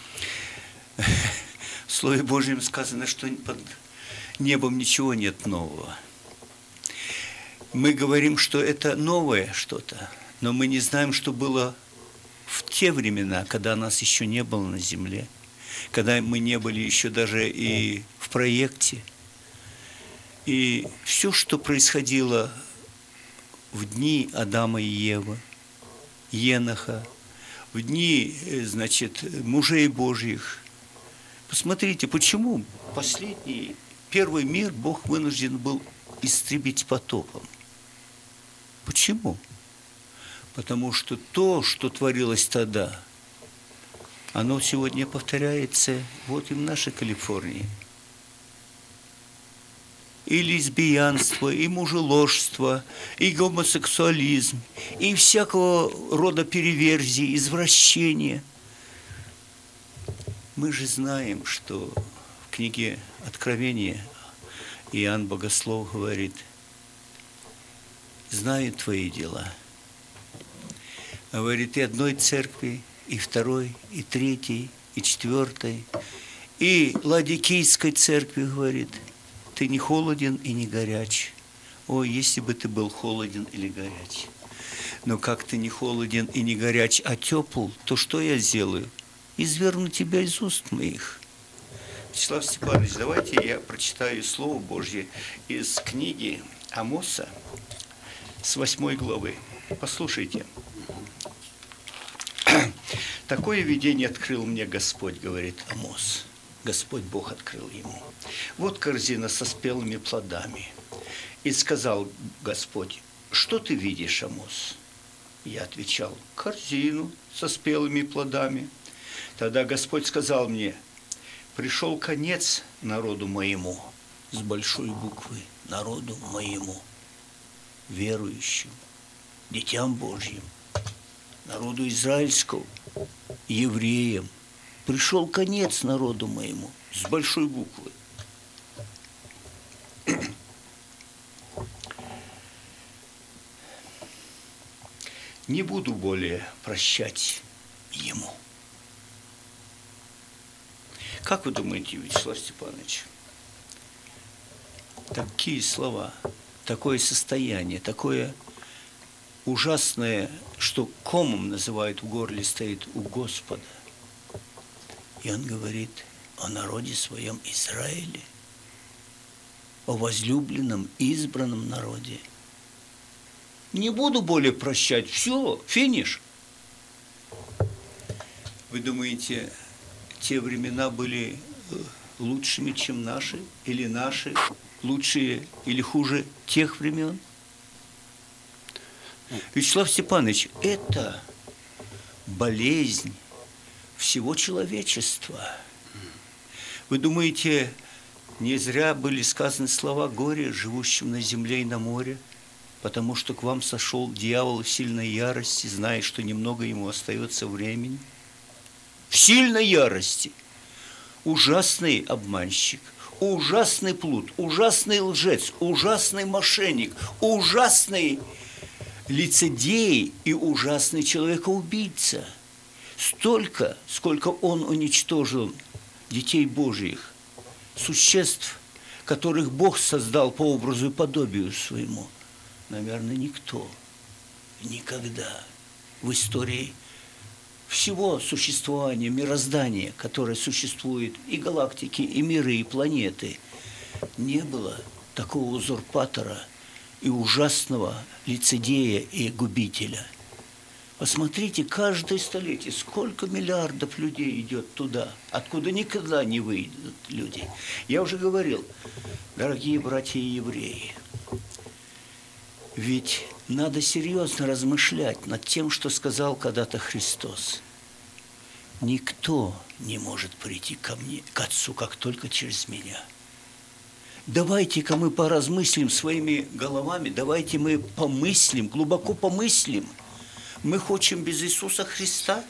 В Слове Божьем сказано, что под небом ничего нет нового. Мы говорим, что это новое что-то, но мы не знаем, что было в те времена, когда нас еще не было на земле, когда мы не были еще даже и в проекте. И все, что происходило в дни Адама и Евы, Еноха, в дни, значит, мужей Божьих. Посмотрите, почему последний, первый мир Бог вынужден был истребить потопом. Почему? Потому что то, что творилось тогда, оно сегодня повторяется вот и в нашей Калифорнии. И лесбиянство, и мужеложство, и гомосексуализм, и всякого рода перверзии, извращения. Мы же знаем, что в книге Откровения Иоанн Богослов говорит: «Знаю твои дела». Говорит, и одной церкви, и второй, и третьей, и четвертой, и Ладикийской церкви, говорит: ты не холоден и не горяч. О, если бы ты был холоден или горяч. Но как ты не холоден и не горяч, а тепл, то что я сделаю? Изверну тебя из уст моих. Вячеслав Степанович, давайте я прочитаю Слово Божье из книги Амоса с восьмой главы. Послушайте. Такое видение открыл мне Господь, говорит Амос. Господь Бог открыл ему. Вот корзина со спелыми плодами. И сказал Господь: что ты видишь, Амос? Я отвечал: корзину со спелыми плодами. Тогда Господь сказал мне: пришел конец народу моему, с большой буквы, народу моему, верующим, детям Божьим. народу израильскому, евреям. Пришел конец народу моему с большой буквы. Не буду более прощать ему. Как вы думаете, Вячеслав Степанович? Такие слова, такое состояние, такое ужасное, что комом называют в горле, стоит у Господа. И он говорит о народе своем Израиле, о возлюбленном, избранном народе. Не буду более прощать. Все, финиш. Вы думаете, те времена были лучшими, чем наши? Или наши лучшие или хуже тех времен? Вячеслав Степанович, это болезнь всего человечества. Вы думаете, не зря были сказаны слова горе живущим на земле и на море, потому что к вам сошел дьявол в сильной ярости, зная, что немного ему остается времени? В сильной ярости. Ужасный обманщик, ужасный плут, ужасный лжец, ужасный мошенник, ужасный лицедей и ужасный человекоубийца. Столько, сколько он уничтожил детей Божьих, существ, которых Бог создал по образу и подобию своему, наверное, никто никогда в истории всего существования, мироздания, которое существует, и галактики, и миры, и планеты, не было такого узурпатора и ужасного лицедея и губителя. Посмотрите, каждое столетие, сколько миллиардов людей идет туда, откуда никогда не выйдут люди. Я уже говорил, дорогие братья и евреи, ведь надо серьезно размышлять над тем, что сказал когда-то Христос. Никто не может прийти ко мне, к Отцу, как только через меня. Давайте-ка мы поразмыслим своими головами, давайте мы помыслим, глубоко помыслим. Мы хотим без Иисуса Христа?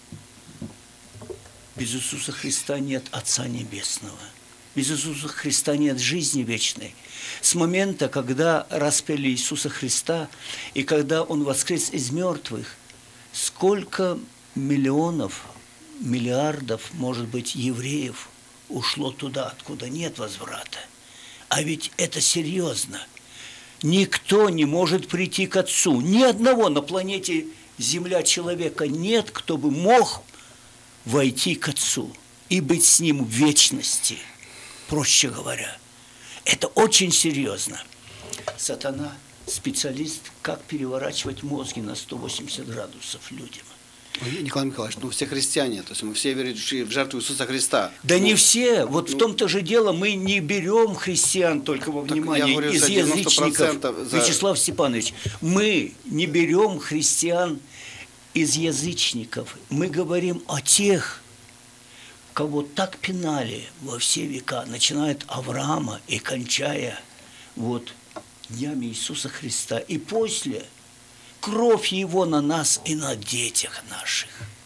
Без Иисуса Христа нет Отца Небесного. Без Иисуса Христа нет жизни вечной. С момента, когда распяли Иисуса Христа, и когда Он воскрес из мертвых, сколько миллионов, миллиардов, может быть, евреев ушло туда, откуда нет возврата. А ведь это серьезно. Никто не может прийти к Отцу. Ни одного на планете Земля человека нет, кто бы мог войти к Отцу и быть с Ним в вечности. Проще говоря, это очень серьезно. Сатана – специалист, как переворачивать мозги на сто восемьдесят градусов людям. Николай Николаевич, ну все христиане, то есть мы все верим в жертву Иисуса Христа. Да ну, не все. Вот ну, в том-то же дело, мы не берем христиан только во внимание говорю, из язычников. За... Вячеслав Степанович, мы не берем христиан из язычников. Мы говорим о тех, кого так пинали во все века, начиная от Авраама и кончая вот днями Иисуса Христа. И после кровь Его на нас и на детях наших.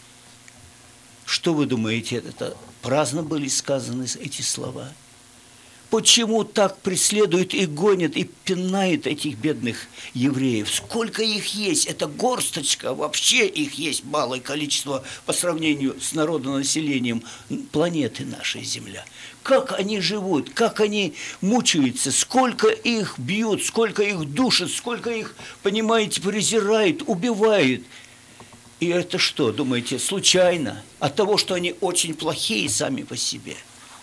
Что вы думаете, это праздно были сказаны эти слова? Почему так преследуют и гонят, и пинают этих бедных евреев? Сколько их есть? Это горсточка, вообще их есть малое количество по сравнению с народонаселением планеты нашей Земля. Как они живут, как они мучаются, сколько их бьют, сколько их душат, сколько их, понимаете, презирают, убивают. И это что, думаете, случайно? От того, что они очень плохие сами по себе?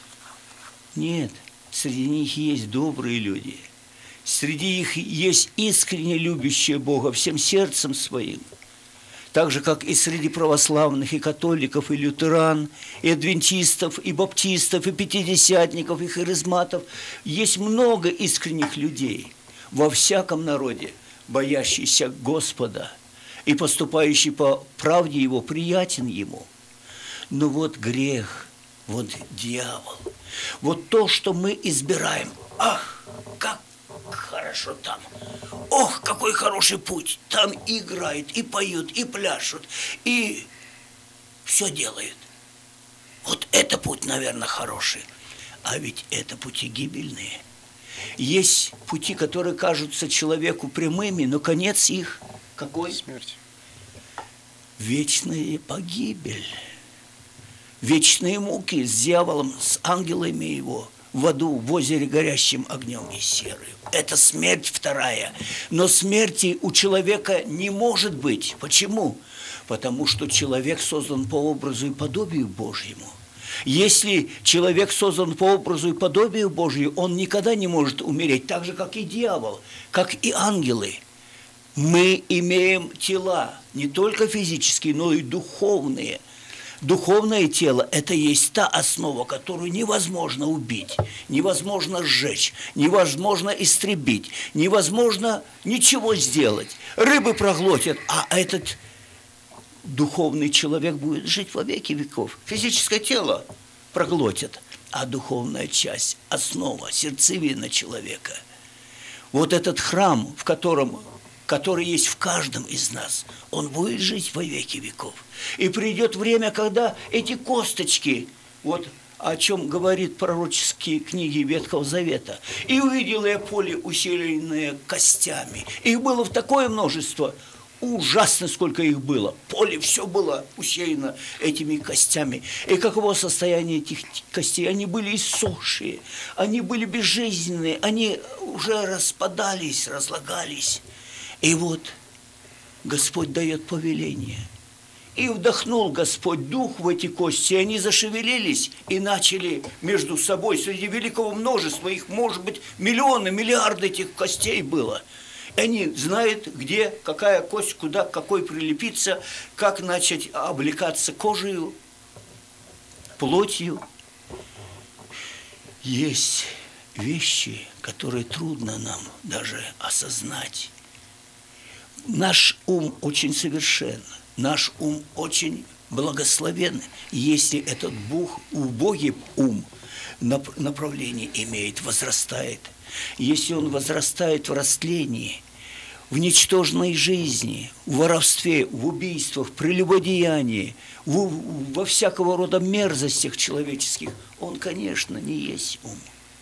Нет. Среди них есть добрые люди. Среди них есть искренне любящие Бога всем сердцем своим. Так же, как и среди православных, и католиков, и лютеран, и адвентистов, и баптистов, и пятидесятников, и харизматов. Есть много искренних людей во всяком народе, боящихся Господа и поступающий по правде Его, приятен Ему. Но вот грех, вот дьявол, вот то, что мы избираем. Ах, как хорошо там. Ох, какой хороший путь. Там играют, и поют, и пляшут, и все делают. Вот это путь, наверное, хороший. А ведь это пути гибельные. Есть пути, которые кажутся человеку прямыми, но конец их какой? Смерть. Вечная погибель. Вечные муки с дьяволом, с ангелами его в аду, в озере горящим огнем и серою. Это смерть вторая. Но смерти у человека не может быть. Почему? Потому что человек создан по образу и подобию Божьему. Если человек создан по образу и подобию Божию, он никогда не может умереть, так же, как и дьявол, как и ангелы. Мы имеем тела, не только физические, но и духовные. Духовное тело – это есть та основа, которую невозможно убить, невозможно сжечь, невозможно истребить, невозможно ничего сделать. Рыбы проглотят, а этот духовный человек будет жить во веки веков. Физическое тело проглотит, а духовная часть, основа, сердцевина человека. Вот этот храм, в котором, который есть в каждом из нас, он будет жить во веки веков. И придет время, когда эти косточки, вот о чем говорит пророческие книги Ветхого Завета, и увидел я поле, усеянное костями. Их было в такое множество. Ужасно, сколько их было. Поле все было усеяно этими костями. И каково состояние этих костей? Они были иссохшие, они были безжизненные, они уже распадались, разлагались. И вот Господь дает повеление. И вдохнул Господь дух в эти кости, и они зашевелились и начали между собой, среди великого множества, их может быть миллионы, миллиарды этих костей было. Они знают, где, какая кость, куда, какой прилепиться, как начать облекаться кожей, плотью. Есть вещи, которые трудно нам даже осознать. Наш ум очень совершен, наш ум очень благословен, если этот Бог, убогий ум направление имеет, возрастает. Если он возрастает в растлении, в ничтожной жизни, в воровстве, в убийствах, в прелюбодеянии, в, во всякого рода мерзостях человеческих, он, конечно, не есть ум.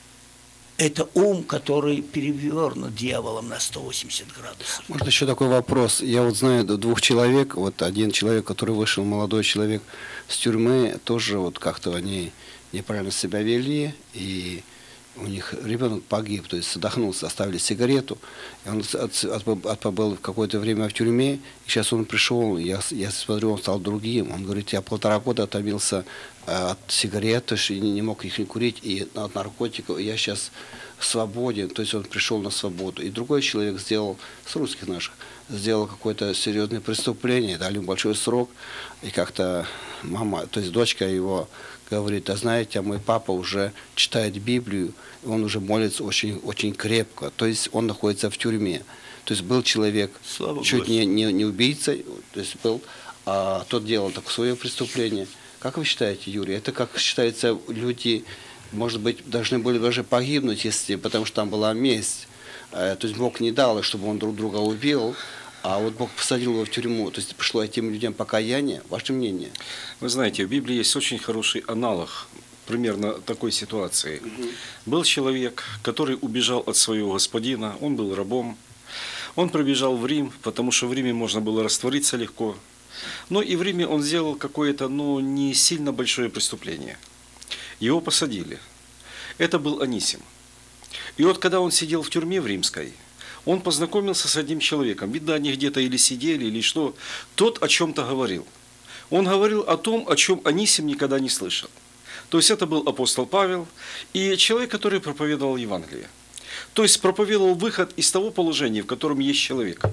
Это ум, который перевернут дьяволом на сто восемьдесят градусов. Может, еще такой вопрос. Я вот знаю двух человек. Вот один человек, который вышел, молодой человек с тюрьмы, тоже вот как-то они неправильно себя вели, и у них ребенок погиб, то есть задохнулся, оставили сигарету, и он отпобыл какое-то время в тюрьме, и сейчас он пришел, я, я смотрю, он стал другим, он говорит, я полтора года отомился от сигарет, то есть не, не мог их не курить, и от наркотиков, и я сейчас свободен, то есть он пришел на свободу. И другой человек сделал, с русских наших, сделал какое-то серьезное преступление, дали ему большой срок, и как-то мама, то есть дочка его говорит, а знаете, а мой папа уже читает Библию, и он уже молится очень, очень крепко, то есть он находится в тюрьме. То есть был человек, Слава чуть не, не, не убийцей, то есть был, а тот делал такое свое преступление. Как вы считаете, Юрий, это как считается, люди, может быть, должны были даже погибнуть, если, потому что там была месть, то есть Бог не дал, чтобы он друг друга убил, а вот Бог посадил его в тюрьму, то есть пришло этим людям покаяние. Ваше мнение? Вы знаете, в Библии есть очень хороший аналог примерно такой ситуации. Угу. Был человек, который убежал от своего господина, он был рабом. Он пробежал в Рим, потому что в Риме можно было раствориться легко. Но и в Риме он сделал какое-то, ну, не сильно большое преступление. Его посадили. Это был Анисим. И вот когда он сидел в тюрьме в римской, он познакомился с одним человеком. Видно, они где-то или сидели, или что. Тот о чем-то говорил. Он говорил о том, о чем Анисим никогда не слышал. То есть это был апостол Павел и человек, который проповедовал Евангелие. То есть проповедовал выход из того положения, в котором есть человек.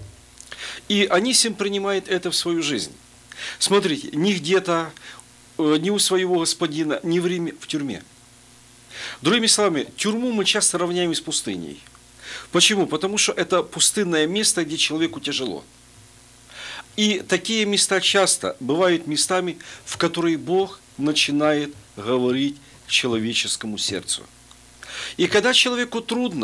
И Анисим принимает это в свою жизнь. Смотрите, ни где-то, ни у своего господина, ни в Риме, в тюрьме. Другими словами, тюрьму мы часто равняем с пустыней. Почему? Потому что это пустынное место, где человеку тяжело. И такие места часто бывают местами, в которые Бог начинает говорить человеческому сердцу. И когда человеку трудно,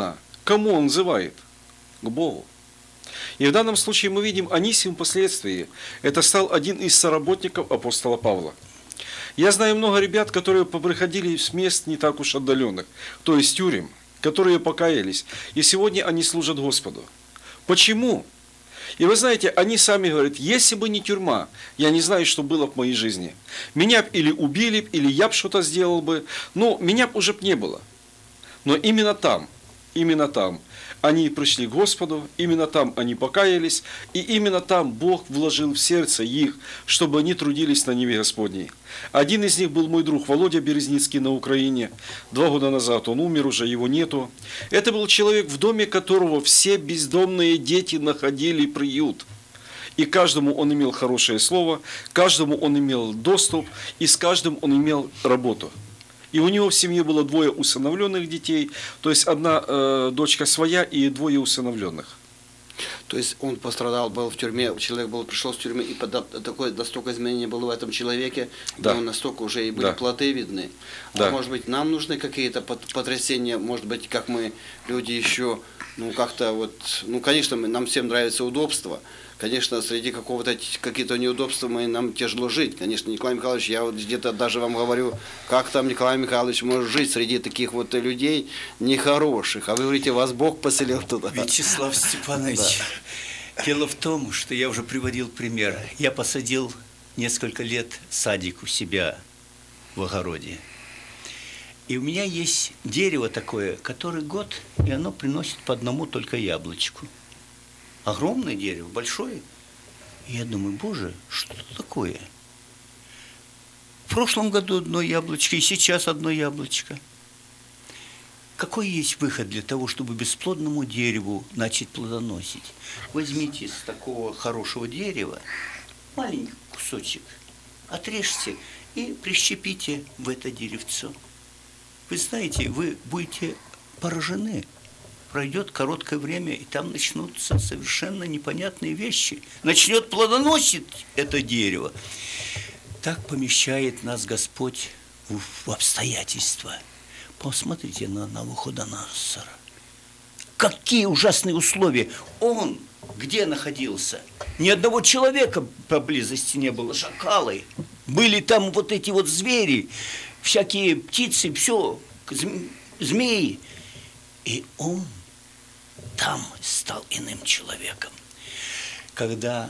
кому он взывает? К Богу. И в данном случае мы видим Анисим впоследствии. Это стал один из соработников апостола Павла. Я знаю много ребят, которые приходили с мест не так уж отдаленных, то есть тюрем, которые покаялись, и сегодня они служат Господу. Почему? И вы знаете, они сами говорят, если бы не тюрьма, я не знаю, что было в моей жизни. Меня б или убили, б, или я б что-то сделал бы, но меня б уже б не было. Но именно там, именно там они пришли к Господу, именно там они покаялись, и именно там Бог вложил в сердце их, чтобы они трудились на ниве Господней. Один из них был мой друг Володя Березницкий на Украине. Два года назад он умер, уже его нету. Это был человек, в доме которого все бездомные дети находили приют. И каждому он имел хорошее слово, каждому он имел доступ, и с каждым он имел работу. И у него в семье было двое усыновленных детей, то есть одна э, дочка своя и двое усыновленных. То есть он пострадал, был в тюрьме, человек был, пришел с тюрьмы, и под, такое настолько изменение было в этом человеке, да. Настолько уже и были да. плоды видны. Да. А может быть, нам нужны какие-то потрясения, может быть, как мы, люди еще, ну как-то вот, ну конечно, мы, нам всем нравится удобство. Конечно, среди какого-то какие-то неудобства мы, нам тяжело жить. Конечно, Николай Михайлович, я вот где-то даже вам говорю, как там Николай Михайлович может жить среди таких вот людей нехороших. А вы говорите, вас Бог поселил туда. Вячеслав Степанович, да. Дело в том, что я уже приводил пример. Я посадил несколько лет садик у себя в огороде. И у меня есть дерево такое, который год, и оно приносит по одному только яблочку. Огромное дерево, большое. И я думаю, боже, что такое? В прошлом году одно яблочко, и сейчас одно яблочко. Какой есть выход для того, чтобы бесплодному дереву начать плодоносить? Возьмите из такого хорошего дерева маленький кусочек, отрежьте и прищепите в это деревцо. Вы знаете, вы будете поражены. Пройдет короткое время, и там начнутся совершенно непонятные вещи. Начнет плодоносить это дерево. Так помещает нас Господь в, в обстоятельства. Посмотрите на Навуходоносора. Какие ужасные условия. Он где находился? Ни одного человека поблизости не было. Шакалы. Были там вот эти вот звери, всякие птицы, все, змеи. И он там стал иным человеком. Когда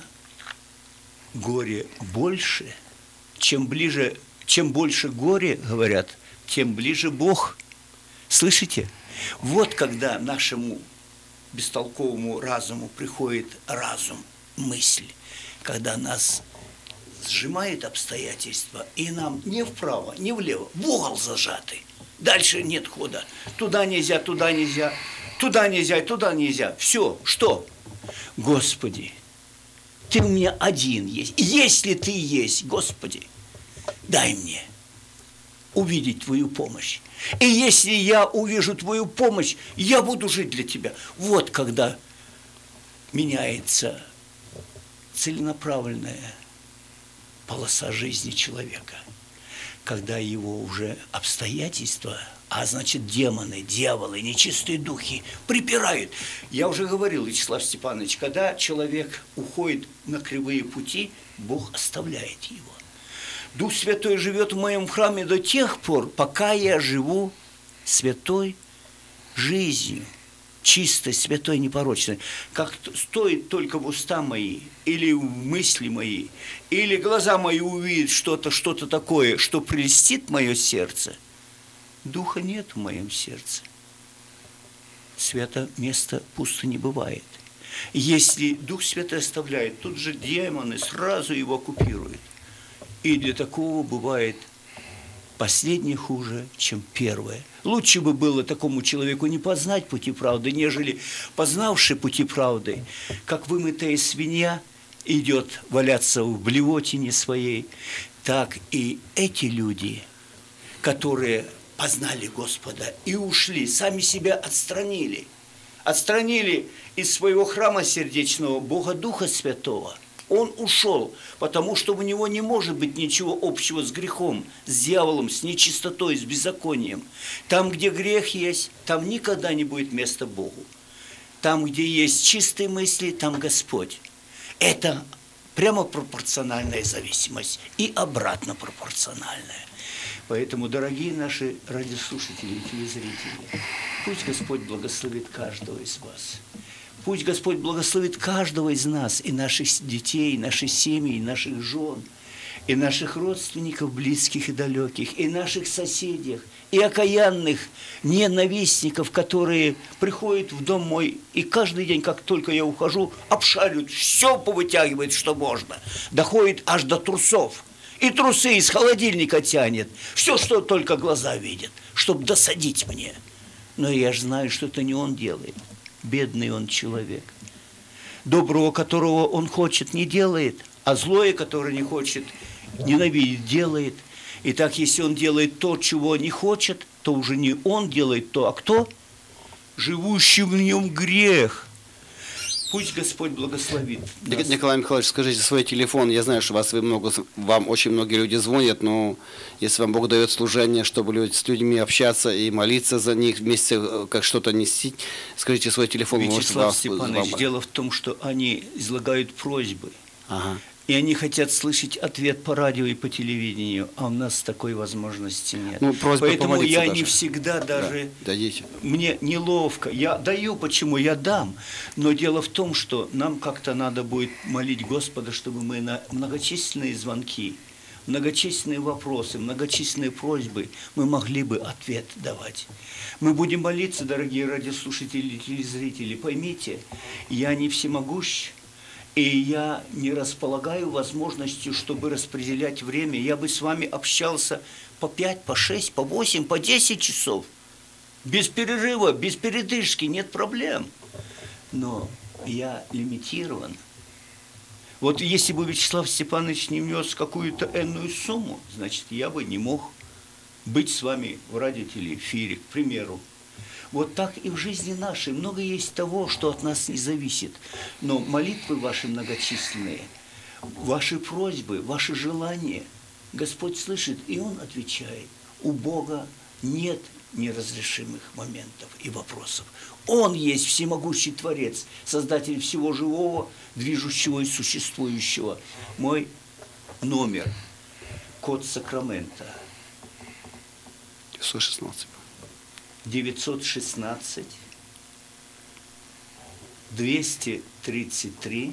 горе больше, чем ближе, чем больше горе, говорят, тем ближе Бог. Слышите? Вот когда нашему бестолковому разуму приходит разум, мысль, когда нас сжимает обстоятельства, и нам ни вправо, ни влево, в угол зажаты. Дальше нет хода. Туда нельзя, туда нельзя, туда нельзя, туда нельзя. Все, что? Господи, Ты у меня один есть. Если Ты есть, Господи, дай мне увидеть Твою помощь. И если я увижу Твою помощь, я буду жить для Тебя. Вот когда меняется целенаправленная полоса жизни человека. Когда его уже обстоятельства, а значит демоны, дьяволы, нечистые духи припирают. Я уже говорил, Вячеслав Степанович, когда человек уходит на кривые пути, Бог оставляет его. Дух Святой живет в моем храме до тех пор, пока я живу святой жизнью, чистой, святой, непорочной. Как стоит только в уста мои, или в мысли мои, или глаза мои увидят что-то, что-то такое, что прельстит мое сердце, Духа нет в моем сердце. Свято место пусто не бывает. Если Дух Святой оставляет, тут же демоны сразу его оккупируют. И для такого бывает последнее хуже, чем первое. Лучше бы было такому человеку не познать пути правды, нежели познавший пути правды, как вымытая свинья идет валяться в блевотине своей, так и эти люди, которые познали Господа и ушли, сами себя отстранили, отстранили из своего храма сердечного Бога Духа Святого, Он ушел, потому что у него не может быть ничего общего с грехом, с дьяволом, с нечистотой, с беззаконием. Там, где грех есть, там никогда не будет места Богу. Там, где есть чистые мысли, там Господь. Это прямо пропорциональная зависимость и обратно пропорциональная. Поэтому, дорогие наши радиослушатели и телезрители, пусть Господь благословит каждого из вас. Пусть Господь благословит каждого из нас, и наших детей, и наших семей, и наших жен, и наших родственников, близких и далеких, и наших соседей, и окаянных ненавистников, которые приходят в дом мой, и каждый день, как только я ухожу, обшаривают, все повытягивают, что можно. Доходит аж до трусов. И трусы из холодильника тянет. Все, что только глаза видят, чтобы досадить мне. Но я же знаю, что это не он делает. Бедный он человек. Доброго, которого он хочет, не делает, а злое, которое не хочет, ненавидит, делает. И так, если он делает то, чего не хочет, то уже не он делает то, а кто? Живущий в нем грех. Пусть Господь благословит нас. Николай Михайлович, скажите свой телефон. Я знаю, что вас вы много, вам очень многие люди звонят, но если вам Бог дает служение, чтобы люди, с людьми общаться и молиться за них, вместе как что-то нести, скажите свой телефон. Вячеслав может, Степанович, вам... дело в том, что они излагают просьбы. Ага. И они хотят слышать ответ по радио и по телевидению, а у нас такой возможности нет. Ну, поэтому я даже. не всегда даже... Да, дадите. Мне неловко. Я даю, почему я дам. Но дело в том, что нам как-то надо будет молить Господа, чтобы мы на многочисленные звонки, многочисленные вопросы, многочисленные просьбы мы могли бы ответ давать. Мы будем молиться, дорогие радиослушатели и телезрители. Поймите, я не всемогущ. И я не располагаю возможностью, чтобы распределять время. Я бы с вами общался по пять, по шесть, по восемь, по десять часов. Без перерыва, без передышки, нет проблем. Но я лимитирован. Вот если бы Вячеслав Степанович не внес какую-то энную сумму, значит, я бы не мог быть с вами в радиотелеэфире, к примеру. Вот так и в жизни нашей. Много есть того, что от нас не зависит. Но молитвы ваши многочисленные, ваши просьбы, ваши желания, Господь слышит, и Он отвечает. У Бога нет неразрешимых моментов и вопросов. Он есть всемогущий Творец, Создатель всего живого, движущего и существующего. Мой номер, код Сакрамента. девятьсот шестнадцать. девятьсот шестнадцать двести тридцать три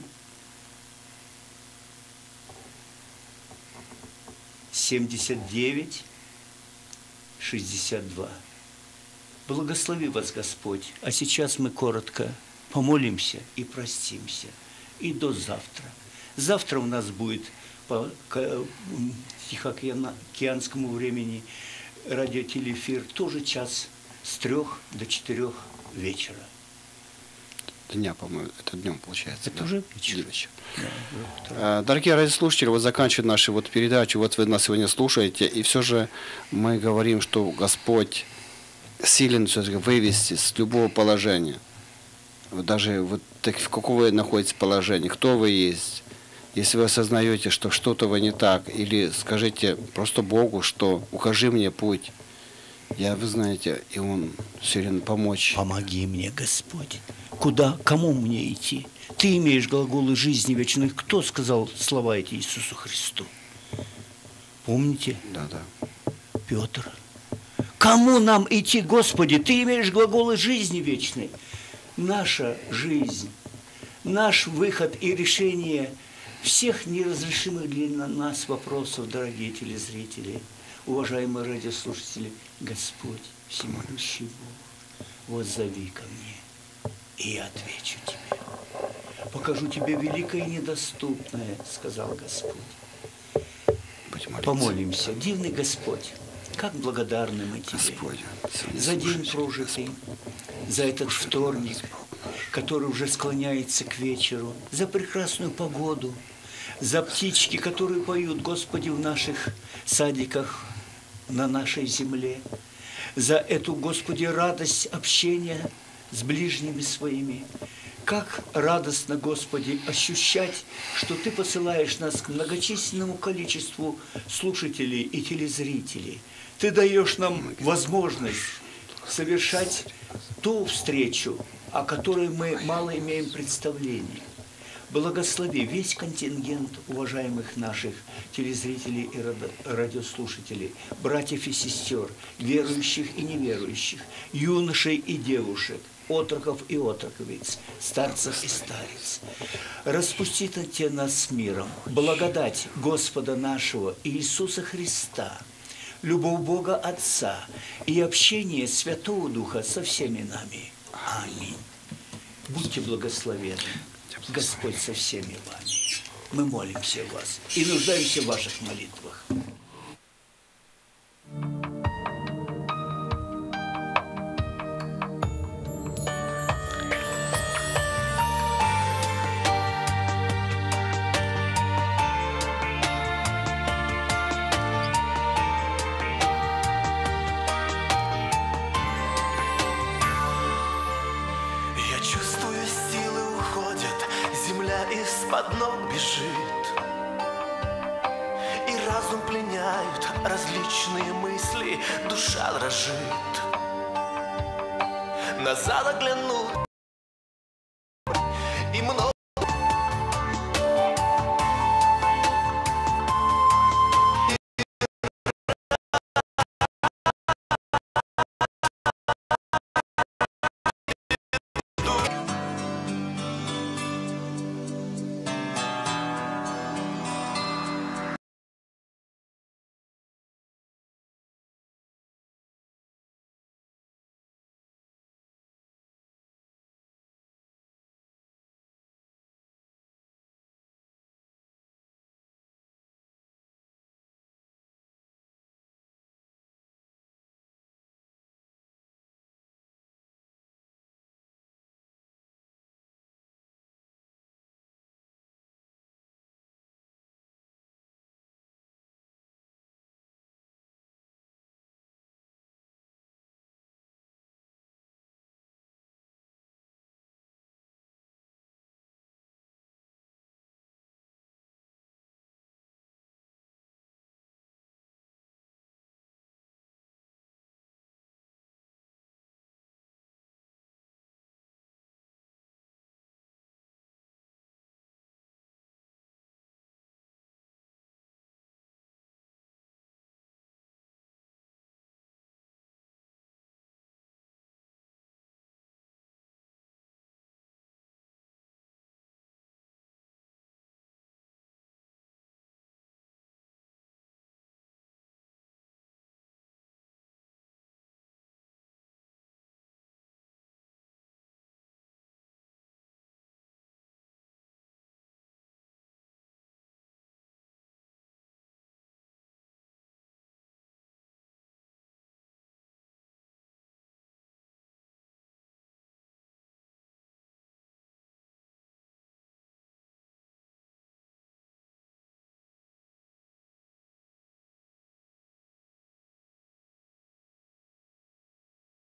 семьдесят девять шестьдесят два. Благослови вас Господь. А сейчас мы коротко помолимся и простимся. И до завтра. Завтра у нас будет по тихоокеанскому времени радиотелеэфир, тоже час с трех до четырех вечера. Дня, по-моему, это днем получается. Это да? уже вечер. вечер. Да, дорогие радиослушатели, вот заканчивая нашу вот передачу, вот вы нас сегодня слушаете, и все же мы говорим, что Господь силен все-таки вывести с любого положения. Вот даже вот так, в каком вы находитесь положении, кто вы есть. Если вы осознаете, что что-то вы не так, или скажите просто Богу, что укажи мне путь. Я, вы знаете, и Он силен помочь. Помоги мне, Господь. Куда, кому мне идти? Ты имеешь глаголы жизни вечной. Кто сказал слова эти Иисусу Христу? Помните? Да, да. Петр. Кому нам идти, Господи? Ты имеешь глаголы жизни вечной. Наша жизнь, наш выход и решение всех неразрешимых для нас вопросов, дорогие телезрители, уважаемые радиослушатели, Господь, всемогущий Бог, вот зови ко мне, и я отвечу тебе. Покажу тебе великое и недоступное, сказал Господь. Помолимся. Дивный Господь, как благодарны мы тебе Господи, за день прожитый, за этот вторник, который уже склоняется к вечеру, за прекрасную погоду, за птички, которые поют, Господи, в наших садиках, на нашей земле, за эту, Господи, радость общения с ближними своими. Как радостно, Господи, ощущать, что Ты посылаешь нас к многочисленному количеству слушателей и телезрителей. Ты даешь нам возможность совершать ту встречу, о которой мы мало имеем представления. Благослови весь контингент уважаемых наших телезрителей и радиослушателей, братьев и сестер, верующих и неверующих, юношей и девушек, отроков и отроковиц, старцев и старец. Распусти те нас с миром, благодать Господа нашего Иисуса Христа, любовь Бога Отца и общение Святого Духа со всеми нами. Аминь. Будьте благословенны. Господь со всеми вами. Мы молимся о вас и нуждаемся в ваших молитвах. Из-под ног бежит, и разум пленяют различные мысли, душа дрожит. Назад оглянуть